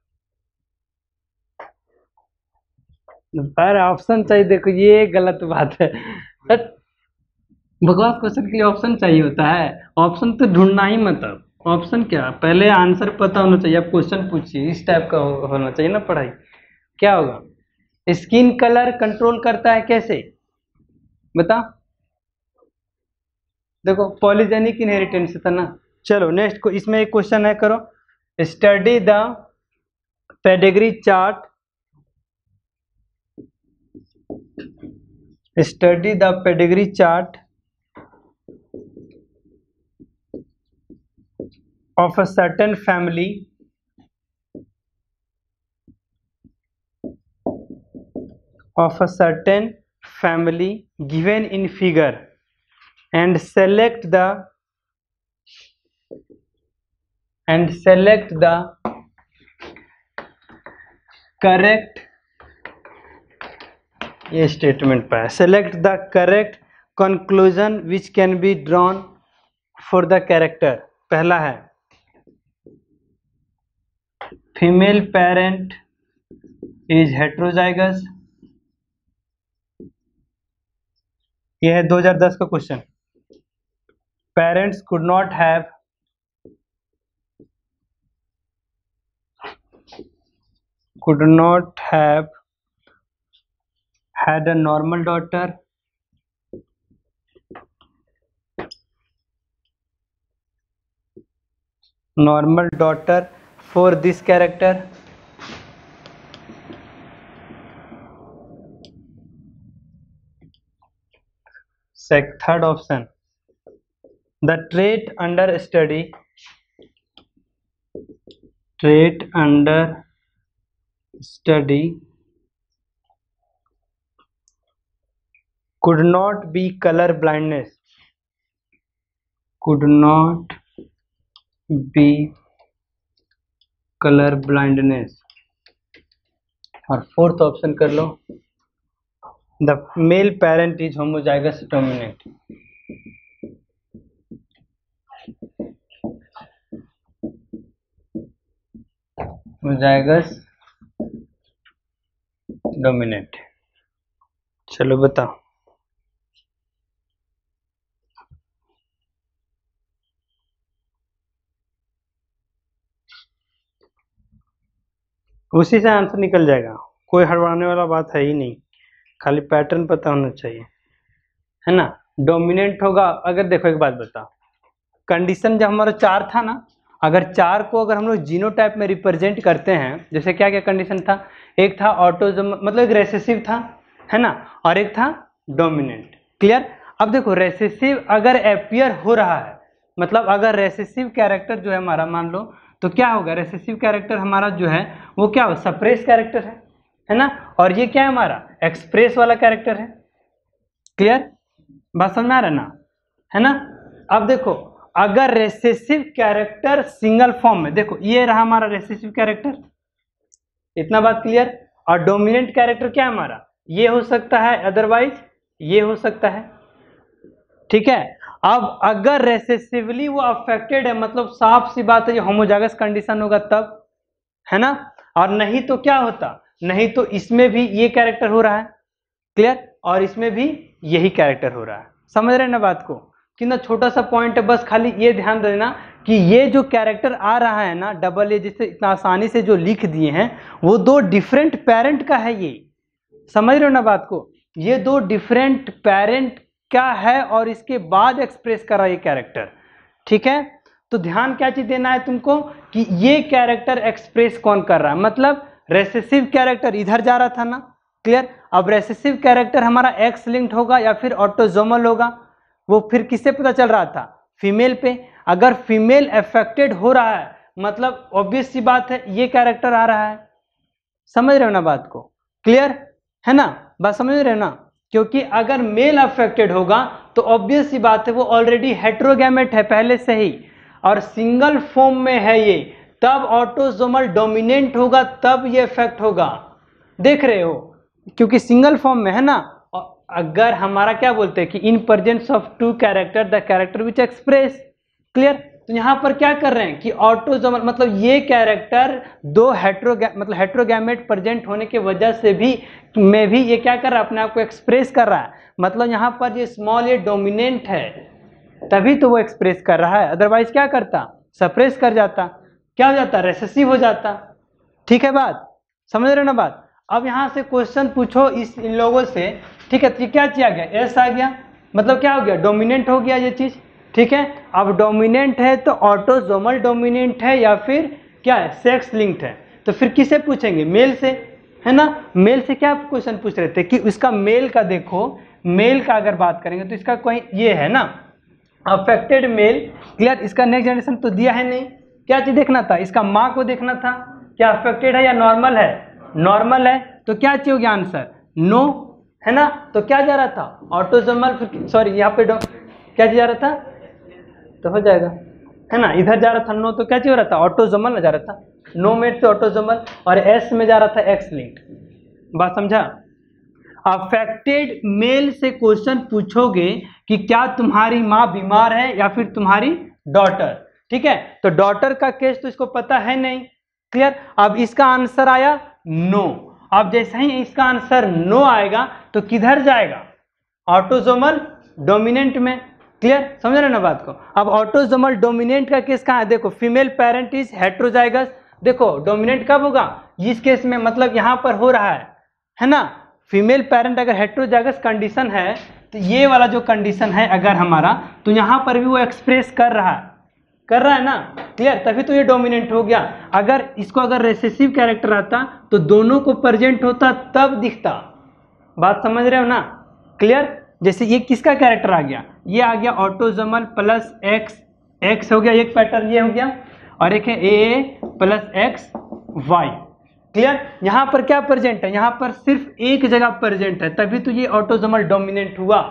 पर ऑप्शन चाहिए, देखो ये गलत बात है, बकवास क्वेश्चन के लिए ऑप्शन चाहिए होता है, ऑप्शन तो ढूंढना ही मत, अब ऑप्शन क्या, पहले आंसर पता होना चाहिए, आप क्वेश्चन पूछिए, इस टाइप का होना चाहिए ना पढ़ाई। क्या होगा, स्किन कलर कंट्रोल करता है कैसे, बता, देखो पॉलीजेनिक इनहेरिटेंस था ना। चलो नेक्स्ट को, इसमें एक क्वेश्चन है, करो, study the pedigree chart, study the pedigree chart of a certain family given in figure and select the correct, ये स्टेटमेंट पर है, select the correct conclusion which can be drawn for the character। पहला है female parent is heterozygous, यह है 2010 का question. Parents could not have had a normal daughter, for this character। Third option, the trait under study could not be color blindness, और fourth option कर लो, the male parent is homozygous dominant। homozygous dominant, चलो बताओ। उसी से answer निकल जाएगा, कोई हड़बड़ाने वाला बात है ही नहीं, खाली पैटर्न पता होना चाहिए, है ना। डोमिनेंट होगा, अगर देखो एक बात बताओ, कंडीशन जब हमारा 4 था ना, अगर 4 को अगर हम लोग जीनोटाइप में रिप्रेजेंट करते हैं, जैसे क्या क्या कंडीशन था, एक था ऑटोजोम, मतलब एक रेसेसिव था, है ना, और एक था डोमिनेंट, क्लियर। अब देखो रेसेसिव अगर अपियर हो रहा है, मतलब अगर रेसेसिव कैरेक्टर जो है हमारा, मान लो तो क्या होगा, रेसेसिव कैरेक्टर हमारा जो है वो क्या हो, सप्रेस कैरेक्टर है ना, और ये क्या है हमारा एक्सप्रेस वाला कैरेक्टर है, क्लियर, बात समझ में आ रहा ना, है ना। अब देखो अगर रेसेसिव कैरेक्टर सिंगल फॉर्म में, देखो ये रहा हमारा रेसेसिव कैरेक्टर, इतना बात क्लियर, और डोमिनेंट कैरेक्टर क्या है हमारा, ये हो सकता है, अदरवाइज ये हो सकता है, ठीक है। अब अगर रेसेसिवली वो अफेक्टेड है, मतलब साफ सी बात है ये होमोजाइगस कंडीशन होगा तब, है ना। और नहीं तो क्या होता, नहीं तो इसमें भी ये कैरेक्टर हो रहा है, क्लियर, और इसमें भी यही कैरेक्टर हो रहा है। समझ रहे हैं ना बात को? कितना छोटा सा पॉइंट है, बस खाली ये ध्यान देना कि ये जो कैरेक्टर आ रहा है ना डबल ए, जिससे इतना आसानी से जो लिख दिए हैं वो दो डिफरेंट पेरेंट का है। ये समझ रहे हो ना बात को? ये दो डिफरेंट पेरेंट का है और इसके बाद एक्सप्रेस कर रहा है ये कैरेक्टर, ठीक है। तो ध्यान क्या चीज देना है तुमको कि ये कैरेक्टर एक्सप्रेस कौन कर रहा है, मतलब रेसेसिव कैरेक्टर इधर जा रहा था ना, क्लियर। अब रेसेसिव कैरेक्टर हमारा एक्स लिंक्ड होगा या फिर ऑटोजोमल होगा, वो फिर किससे पता चल रहा था, फीमेल पे। अगर फीमेल अफेक्टेड हो रहा है मतलब ऑब्वियस सी बात है ये कैरेक्टर आ रहा है। समझ रहे हो ना बात को? क्लियर है ना बात, समझ रहे हो ना? क्योंकि अगर मेल अफेक्टेड होगा तो ऑब्वियस सी बात है वो ऑलरेडी हेट्रोगैमेट है पहले से ही और सिंगल फॉर्म में है ये, तब ऑटोसोमल डोमिनेंट होगा, तब ये इफेक्ट होगा। देख रहे हो, क्योंकि सिंगल फॉर्म में है ना। अगर हमारा क्या बोलते हैं कि in presence of two character the character which express, clear. तो यहाँ पर क्या कर रहे हैं कि ऑटोसोमल मतलब ये कैरेक्टर दो हेट्रोगैमेट प्रेजेंट होने की वजह से भी में भी ये क्या कर रहा है, अपने आप को एक्सप्रेस कर रहा है। मतलब यहाँ पर ये स्मॉल ए डोमिनेंट है तभी तो वो एक्सप्रेस कर रहा है, अदरवाइज क्या करता, सप्रेस कर जाता, क्या हो जाता, रेसेसिव हो जाता। ठीक है बात, समझ रहे हो ना बात? अब यहाँ से क्वेश्चन पूछो इन लोगों से, ठीक है। तो क्या किया गया, एस आ गया, मतलब क्या हो गया, डोमिनेंट हो गया ये चीज, ठीक है। अब डोमिनेंट है तो ऑटोसोमल डोमिनेंट है या फिर क्या है, सेक्स लिंक्ड है। तो फिर किसे पूछेंगे, मेल से, है ना। मेल से क्या क्वेश्चन पूछ रहे थे कि उसका मेल का, देखो मेल का अगर बात करेंगे तो इसका कोई ये है ना अफेक्टेड मेल, क्लियर। इसका नेक्स्ट जनरेशन तो दिया है नहीं, क्या चीज देखना था, इसका माँ को देखना था, क्या अफेक्टेड है या नॉर्मल है, नॉर्मल है। तो क्या चाहिए होगा आंसर, नो, है ना। तो क्या जा रहा था, ऑटोसोमल, सॉरी यहाँ पे क्या जा रहा था, तो हो जाएगा, है ना। इधर जा रहा था नो, तो क्या चाहिए हो रहा था, ऑटोसोमल में जा रहा था, नो मेट से ऑटोसोमल, और एस में जा रहा था एक्स लिंक्ड। बात समझा? अफेक्टेड मेल से क्वेश्चन पूछोगे कि क्या तुम्हारी माँ बीमार है या फिर तुम्हारी डॉटर, ठीक है। तो डॉटर का केस तो इसको पता है नहीं, क्लियर। अब इसका आंसर आया नो। अब जैसे ही इसका आंसर नो आएगा तो किधर जाएगा, ऑटोसोमल डोमिनेंट में, क्लियर, समझ रहे ना बात को? अब ऑटोसोमल डोमिनेंट का केस कहाँ है, देखो फीमेल पेरेंट इज हेट्रोजाइगस। देखो डोमिनेंट कब होगा, इस केस में, मतलब यहाँ पर हो रहा है ना। फीमेल पेरेंट अगर हेट्रोजाइगस कंडीशन है तो ये वाला जो कंडीशन है अगर हमारा, तो यहाँ पर भी वो एक्सप्रेस कर रहा है ना, क्लियर। तभी तो ये डोमिनेंट हो गया। अगर इसको अगर रेसेसिव कैरेक्टर आता तो दोनों को प्रेजेंट होता तब दिखता। बात समझ रहे हो ना, क्लियर। जैसे ये किसका कैरेक्टर आ गया, ये आ गया ऑटोसोमल प्लस एक्स हो गया, एक पैटर्न ये हो गया, और एक है A plus X Y, clear. यहाँ पर क्या प्रेजेंट है, यहाँ पर सिर्फ एक जगह प्रेजेंट है, तभी तो ये ऑटोसोमल डोमिनेंट हुआ।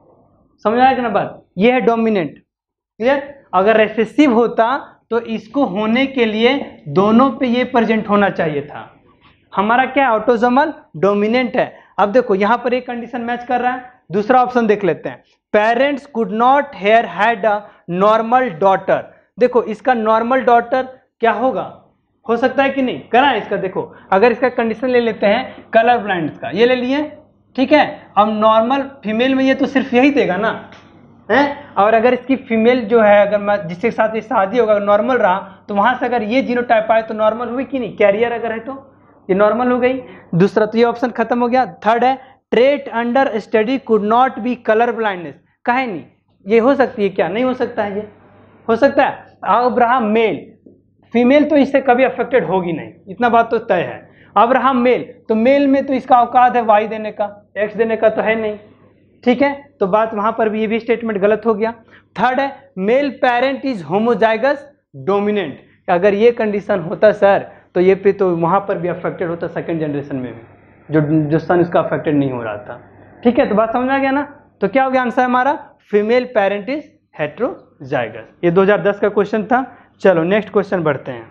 समझ आएगा ना बात, ये है डोमिनेंट, क्लियर। अगर रेसेसिव होता तो इसको होने के लिए दोनों पे ये प्रेजेंट होना चाहिए था। हमारा क्या ऑटोसोमल डोमिनेंट है। अब देखो यहाँ पर एक कंडीशन मैच कर रहा है, दूसरा ऑप्शन देख लेते हैं। Parents could not had a normal daughter. देखो इसका नॉर्मल डॉटर क्या होगा, हो सकता है कि नहीं, करा है इसका। देखो अगर इसका कंडीशन ले लेते हैं कलर ब्लाइंड का, ये ले लिए, ठीक है। अब नॉर्मल फीमेल में ये तो सिर्फ यही देगा ना, है। और अगर इसकी फीमेल जो है, अगर जिसके साथ ये शादी होगा नॉर्मल रहा, तो वहां से अगर ये जीनोटाइप आए तो नॉर्मल हुई कि नहीं, कैरियर अगर है तो ये नॉर्मल हो गई। दूसरा तो ये ऑप्शन खत्म हो गया। थर्ड है trait under study could not be colour blindness, कहे नहीं, ये हो सकती है क्या, नहीं हो सकता है, ये हो सकता है। अब रहा मेल, फीमेल तो इससे कभी अफेक्टेड होगी नहीं, इतना बात तो तय है। अब रहा मेल, तो मेल में तो इसका औकात है वाई देने का, एक्स देने का तो है नहीं, ठीक है। तो बात वहां पर भी, ये भी स्टेटमेंट गलत हो गया। थर्ड है male parent is homozygous dominant. अगर ये कंडीशन होता सर तो ये पे तो वहां पर भी अफेक्टेड होता सेकंड जनरेशन में भी, जो सन इसका अफेक्टेड नहीं हो रहा था, ठीक है। तो बात समझ आ गया ना। तो क्या हो गया आंसर हमारा, फीमेल पेरेंट इज हेट्रोजाइगस। ये 2010 का क्वेश्चन था। चलो नेक्स्ट क्वेश्चन बढ़ते हैं।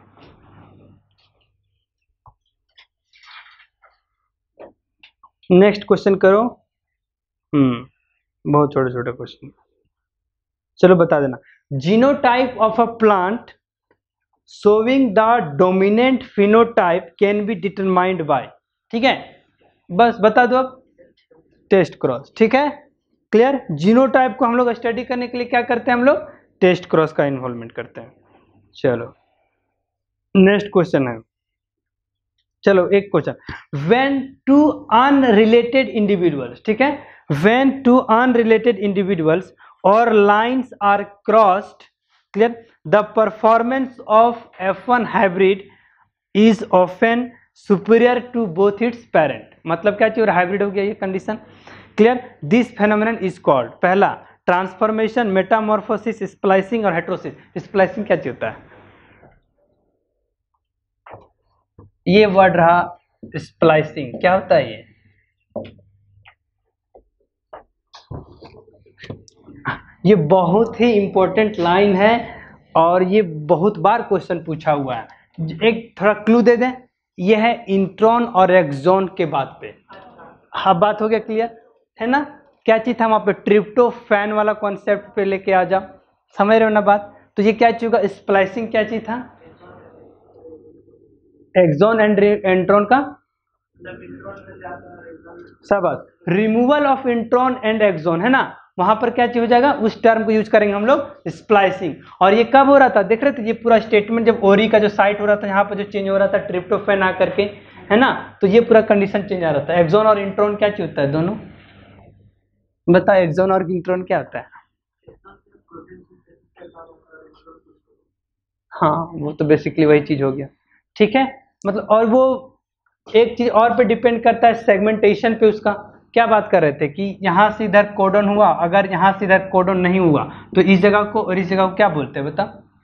नेक्स्ट क्वेश्चन करो। बहुत छोटे छोटे क्वेश्चन, चलो बता देना। Genotype of a plant showing the dominant phenotype can be determined by, ठीक है, बस बता दो अब, टेस्ट क्रॉस, ठीक है, क्लियर। जीनोटाइप को हम लोग स्टडी करने के लिए क्या करते हैं, हम लोग टेस्ट क्रॉस का इन्वॉल्वमेंट करते हैं। चलो नेक्स्ट क्वेश्चन है, चलो एक question, when two unrelated individuals, ठीक है, व्हेन टू अनरिलेटेड इंडिविजुअल्स और lines are crossed, clear, the performance of F1 hybrid is often superior to both its parent, मतलब क्या चाहिए, हाइब्रिड हो गया ये condition, clear. This phenomenon is called, पहला ट्रांसफॉर्मेशन, मेटामॉर्फोसिस, स्प्लाइसिंग और हेटेरोसिस। स्प्लाइसिंग क्या होता है, ये वर्ड रहा स्प्लाइसिंग, क्या होता है ये बहुत ही इंपॉर्टेंट लाइन है और ये बहुत बार क्वेश्चन पूछा हुआ है। एक थोड़ा क्लू दे दें, ये है इंट्रॉन और एक्सॉन के बात पे। हाँ बात हो गया क्लियर है ना, क्या चीज था वहां पे, ट्रिप्टोफैन वाला कॉन्सेप्ट पे लेके आ जाओ, समझ रहे हो ना बात। तो ये क्या चीज होगा, स्प्लाइसिंग क्या चीज था, एक्सॉन एंड इंट्रॉन का सबक, removal of intron and exon है ना, वहां पर क्या चीज हो जाएगा, उस टर्म को यूज करेंगे हम लोग स्प्लाइसिंग। और ये कब हो रहा था, देख रहे थे, ये पूरा स्टेटमेंट जब ओरी का जो साइट हो रहा था, यहाँ पर जो चेंज हो रहा था ट्रिप्टोफैन आकर के, है ना, तो ये पूरा कंडीशन चेंज आ रहा था। एक्सॉन और इंट्रॉन क्या चीज होता है दोनों, बता, एक्सॉन और इंट्रॉन क्या होता है। हाँ वो तो बेसिकली वही चीज हो गया, ठीक है, मतलब और वो एक चीज और पे डिपेंड करता है, सेगमेंटेशन पे। उसका क्या बात कर रहे थे कि यहां से इधर कोडन हुआ, अगर यहां से इधर कोडन नहीं हुआ तो इस जगह को और इस जगह को क्या बोलते हैं बता,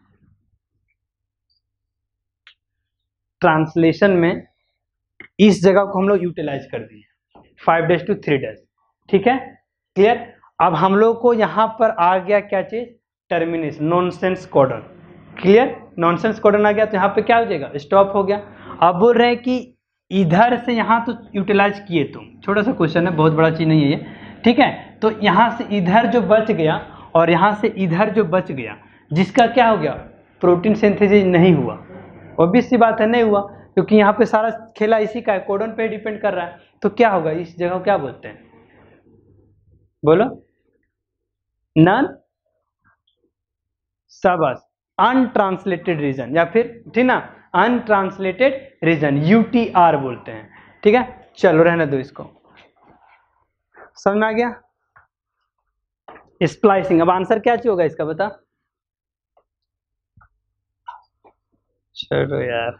ट्रांसलेशन में इस जगह को हम लोग यूटिलाइज कर दिए 5 to 3, ठीक है, क्लियर। अब हम लोग को यहां पर आ गया क्या चीज, termination, nonsense codon, clear, nonsense codon आ गया तो यहाँ पे क्या हो जाएगा, स्टॉप हो गया। अब बोल रहे हैं कि इधर से यहाँ तो यूटिलाइज किए तुम, छोटा सा क्वेश्चन है, बहुत बड़ा चीज नहीं है ये, ठीक है, तो यहाँ से इधर जो बच गया और यहाँ से इधर जो बच गया, जिसका क्या हो गया, प्रोटीन सिंथेसिस नहीं हुआ, ऑब्वियस सी बात है नहीं हुआ, क्योंकि यहाँ पे सारा खेला इसी का है, कोडन पे डिपेंड कर रहा है, तो क्या होगा, इस जगह को क्या बोलते हैं, बोलो, नन, शाबाश, अनट्रांसलेटेड रीजन, या फिर ठीक ना, अनट्रांसलेटेड रीजन, UTR बोलते हैं, ठीक है। चलो रहने दो इसको, समझ में आ गया, स्प्लाइसिंग। अब आंसर क्या चाहिए होगा इसका बता, चलो यार,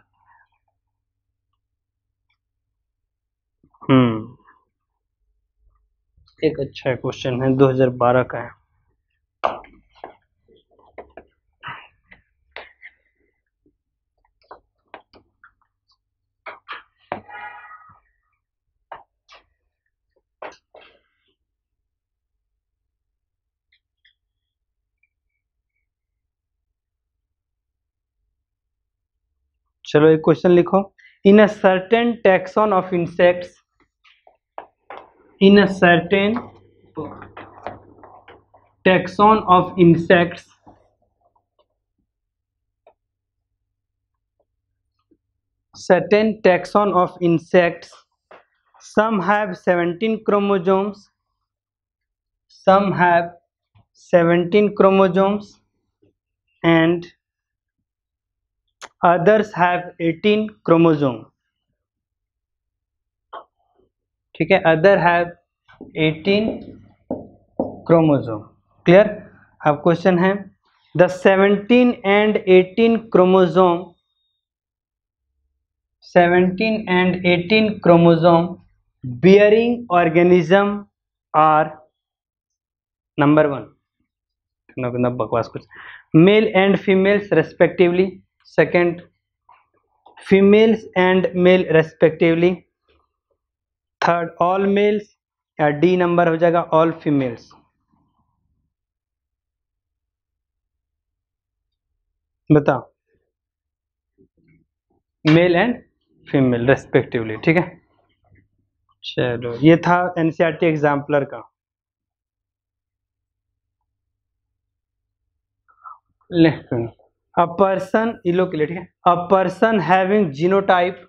एक अच्छा क्वेश्चन है, 2012 का है, चलो एक क्वेश्चन लिखो, in a certain taxon of insects, in a certain taxon of insects, certain taxon of insects, some have 17 chromosomes, some have 17 chromosomes and others have 18 chromosomes, ठीक है, अदर हैव 18 क्रोमोसोम, क्लियर। अब question है, the 17 and 18 chromosome, 17 and 18 chromosome bearing organism are, number 1 बकवास कुछ, male and females respectively, second females and male respectively, third all males, या D number हो जाएगा all females, बताओ, मेल एंड फीमेल रेस्पेक्टिवली, ठीक है। चलो ये था एनसीईआरटी एग्जाम्पलर का, अ पर्सन इलो के लिए, ठीक है, a person having genotype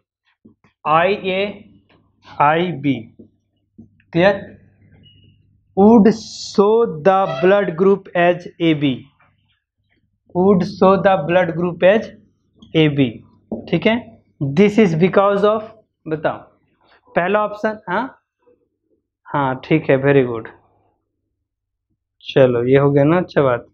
IAIB, clear, would show the blood group as AB, would show the blood group as AB, ठीक है, दिस इज बिकॉज ऑफ, बताओ पहला ऑप्शन, हाँ हाँ ठीक है, वेरी गुड, चलो ये हो गया ना, अच्छा बात।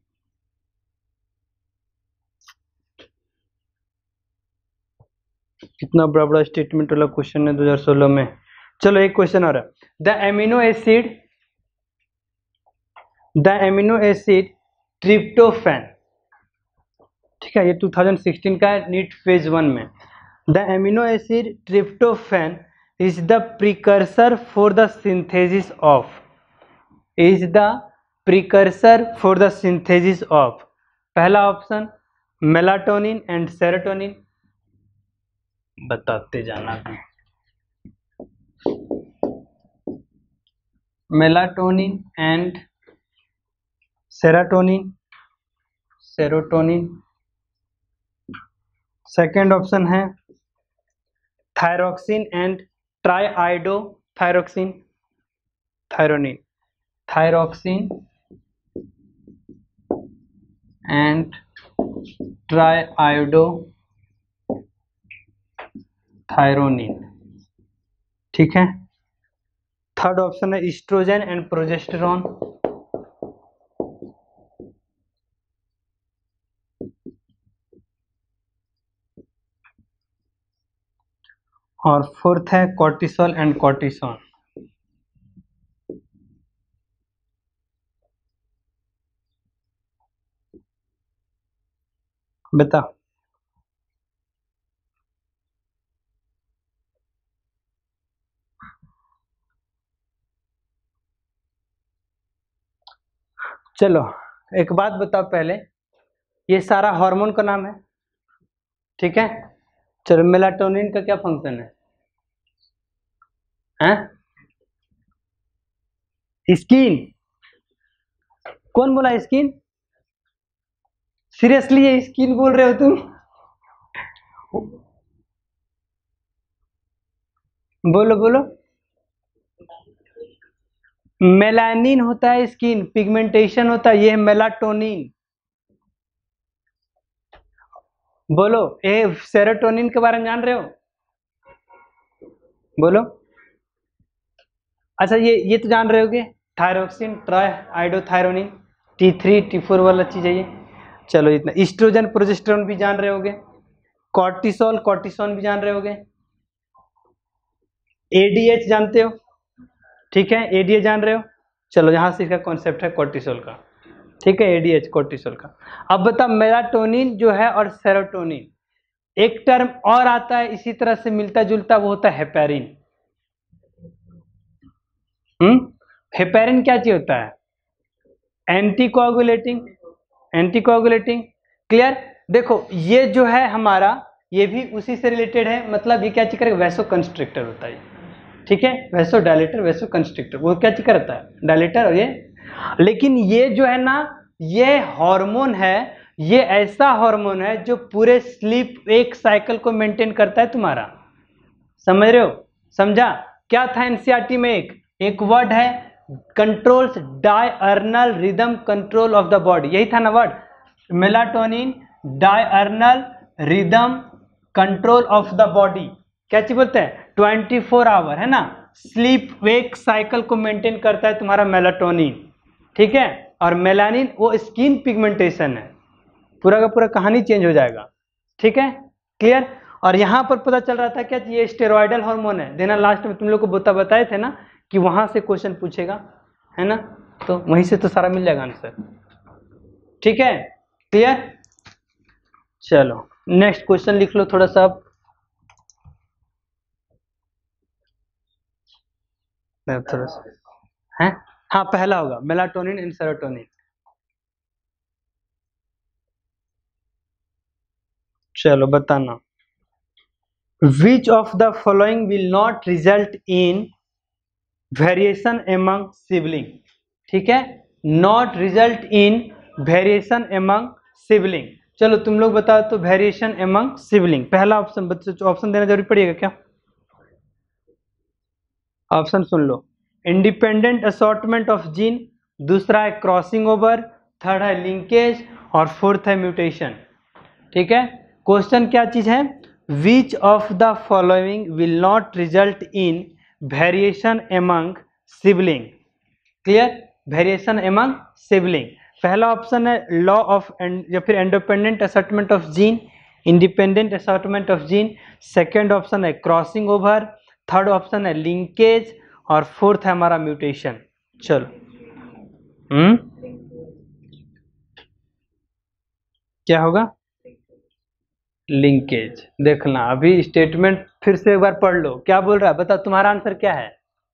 कितना बड़ा बड़ा स्टेटमेंट वाला क्वेश्चन है 2016 में। चलो एक क्वेश्चन और है, द एमिनो एसिड ट्रिप्टोफैन, ठीक है, ये 2016 का है, नीट फेज 1 में। The amino acid tryptophan is the precursor for the synthesis of, is the precursor for the synthesis of, पहला ऑप्शन मेलाटोनिन एंड सेरोटोनिन, बताते जाना भी, melatonin and serotonin, second option है thyroxine and triiodothyroxine, thyronine, thyroxine and triiodothyronine, ठीक है। Third option है estrogen and progesterone, और fourth है कॉर्टिसोल एंड कॉर्टिसोन। बता, चलो एक बात बताओ पहले, ये सारा हार्मोन का नाम है, ठीक है। चलो मेलाटोनिन का क्या फंक्शन है, हैं? स्किन, कौन बोला स्किन? सीरियसली ये स्किन बोल रहे हो तुम? बोलो बोलो, मेलानिन होता है स्किन, पिगमेंटेशन होता है, ये है मेलाटोनिन। बोलो, ये सेरोटोनिन के बारे में जान रहे हो? बोलो, अच्छा ये तो जान रहे होगे, थायरोक्सिन ट्राइआइडोथायरोनिन, T3 T4 वाला चीज है ये। चलो इतना, ईस्ट्रोजन प्रोजेस्टेरॉन भी जान रहे होगे, कॉर्टिसोल कॉर्टिसोन भी जान रहे होगे, ADH जानते हो, ठीक है, ADH जान रहे हो। चलो यहाँ से इसका कॉन्सेप्ट है कॉर्टिसोल का, ठीक है, ADH कॉर्टिसोल का। अब बता, मेलाटोनिन जो है और सेरोटोनिन, एक टर्म और आता है इसी तरह से मिलता जुलता, वो होता है हेपेरिन। हेपेरिन क्या चीज होता है? Anticoagulating, anticoagulating, clear. देखो ये जो है हमारा, ये भी उसी से रिलेटेड है, मतलब ये क्या चीज करेगा, वैसो कंस्ट्रिक्टर होता है, ठीक है, वैसो डायलेटर वैसो कंस्ट्रिक्टर, वो क्या चीज करता है, डायलेटर, और ये, लेकिन ये जो है ना, ये हार्मोन है, ये ऐसा हार्मोन है जो पूरे स्लीप एक साइकिल को मेंटेन करता है तुम्हारा, समझ रहे हो? समझा? क्या था एनसीईआरटी में, एक वर्ड है, controls diurnal rhythm control of the body, यही था ना word, melatonin diurnal rhythm control of the body, क्या चीज बोलते हैं, 24 आवर, है ना, स्लीप वेक साइकिल को मेंटेन करता है तुम्हारा मेलाटोनिन, ठीक है। और मेलानिन वो स्किन पिगमेंटेशन है, पूरा का पूरा कहानी चेंज हो जाएगा, ठीक है, क्लियर। और यहां पर पता चल रहा था क्या, ये स्टेरॉयडल हार्मोन है, देना लास्ट में तुम लोग को बताए थे ना कि वहां से क्वेश्चन पूछेगा, है ना, तो वहीं से तो सारा मिल जाएगा आंसर, ठीक है, क्लियर। चलो नेक्स्ट क्वेश्चन लिख लो थोड़ा सा, थोड़ा सा है, हाँ पहला होगा मेलाटोनिन एंड सेरोटोनिन। चलो बताना, which of the following will not result in variation among sibling, ठीक है, not result in variation among sibling. चलो तुम लोग बताओ तो वेरिएशन एमंग सिबलिंग, पहला ऑप्शन बच्चों, ऑप्शन देना जरूरी पड़ेगा क्या? ऑप्शन सुन लो, इंडिपेंडेंट असॉर्टमेंट ऑफ जीन, दूसरा है क्रॉसिंग ओवर, थर्ड है लिंकेज और फोर्थ है म्यूटेशन। ठीक है, क्वेश्चन क्या चीज है, which of the following will not result in variation among sibling. Clear, variation among sibling, पहला ऑप्शन है लॉ ऑफ या फिर independent assortment of gene, independent assortment of gene, second option है क्रॉसिंग ओवर, थर्ड ऑप्शन है linkage और fourth है हमारा mutation. चलो क्या होगा? लिंकेज। देखना अभी स्टेटमेंट फिर से एक बार पढ़ लो, क्या बोल रहा है बताओ, तुम्हारा आंसर क्या है?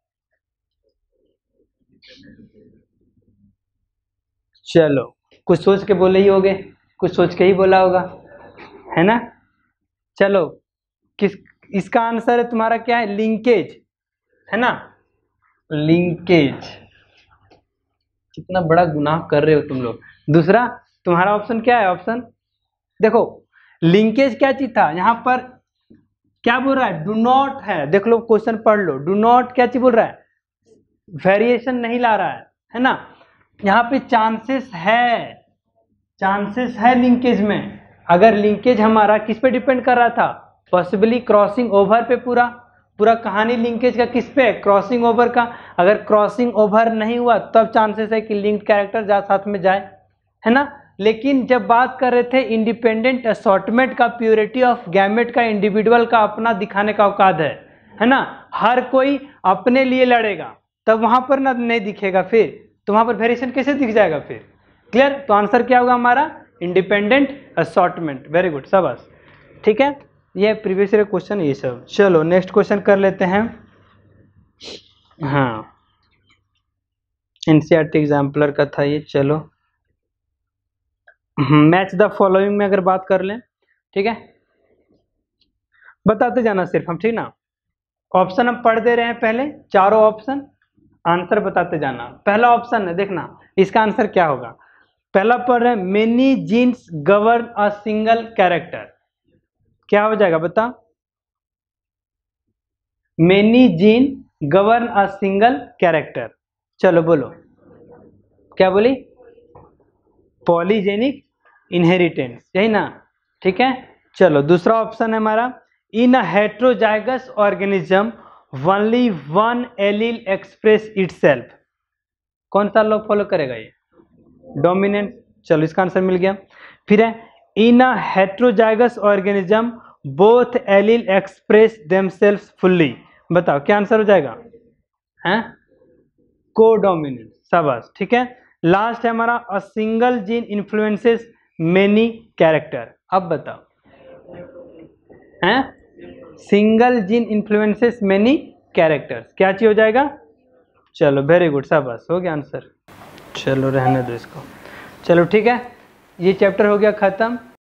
चलो कुछ सोच के बोले ही होगे, कुछ सोच के ही बोला होगा, है ना। चलो किस, इसका आंसर है तुम्हारा क्या है? लिंकेज, है ना, लिंकेज। कितना बड़ा गुनाह कर रहे हो तुम लोग। दूसरा तुम्हारा ऑप्शन क्या है? ऑप्शन देखो, लिंकेज क्या चीज था यहाँ पर, क्या बोल रहा है? डू नॉट है, देख लो क्वेश्चन पढ़ लो, डू नॉट क्या चीज बोल रहा है? वेरिएशन नहीं ला रहा है ना। यहाँ पे चांसेस है, चांसेस है लिंकेज में। अगर लिंकेज हमारा किस पे डिपेंड कर रहा था? पॉसिबली क्रॉसिंग ओवर पे, पूरा पूरा कहानी लिंकेज का किस पे है? क्रॉसिंग ओवर का। अगर क्रॉसिंग ओवर नहीं हुआ तब चांसेस है कि लिंक्ड कैरेक्टर जा साथ में जाए, है ना। लेकिन जब बात कर रहे थे इंडिपेंडेंट असॉर्टमेंट का, प्योरिटी ऑफ गैमेट का, इंडिविजुअल का अपना दिखाने का औकात है ना, हर कोई अपने लिए लड़ेगा, तब वहां पर ना नहीं दिखेगा, फिर तो वहां पर वेरिएशन कैसे दिख जाएगा फिर? क्लियर, तो आंसर क्या होगा हमारा? Independent assortment. वेरी गुड, शाबाश। ठीक है, ये प्रीवियस ईयर क्वेश्चन ये सब। चलो नेक्स्ट क्वेश्चन कर लेते हैं। हाँ, एनसीईआरटी एग्जाम्पलर का था ये। चलो मैच द फॉलोइंग में अगर बात कर लें, ठीक है, बताते जाना सिर्फ हम, ठीक ना। ऑप्शन हम पढ़ दे रहे हैं पहले, चारों ऑप्शन, आंसर बताते जाना। पहला ऑप्शन है, देखना इसका आंसर क्या होगा। पहला पढ़ रहे हैं, many genes govern a single character, क्या हो जाएगा बता? Many gene govern a single character. चलो बोलो, क्या बोली? पॉलीजेनिक इनहेरिटेंस, यही ना, ठीक है। चलो दूसरा ऑप्शन है हमारा, in a heterozygous organism only one allele express itself. कौन सा लोग फॉलो करेगा ये? डोमिनेंट। चलो इसका आंसर मिल गया। फिर है, in a heterozygous organism both allele express themselves fully. बताओ क्या आंसर हो जाएगा? हैं, कोडोमिनेंट, शाबाश, ठीक है। लास्ट है हमारा, a single gene influences many character. अब बताओ, हैं, single gene influences many characters, क्या चीज हो जाएगा? चलो वेरी गुड, शाबाश, हो गया आंसर। चलो रहने दो इसको। चलो ठीक है, ये चैप्टर हो गया खत्म।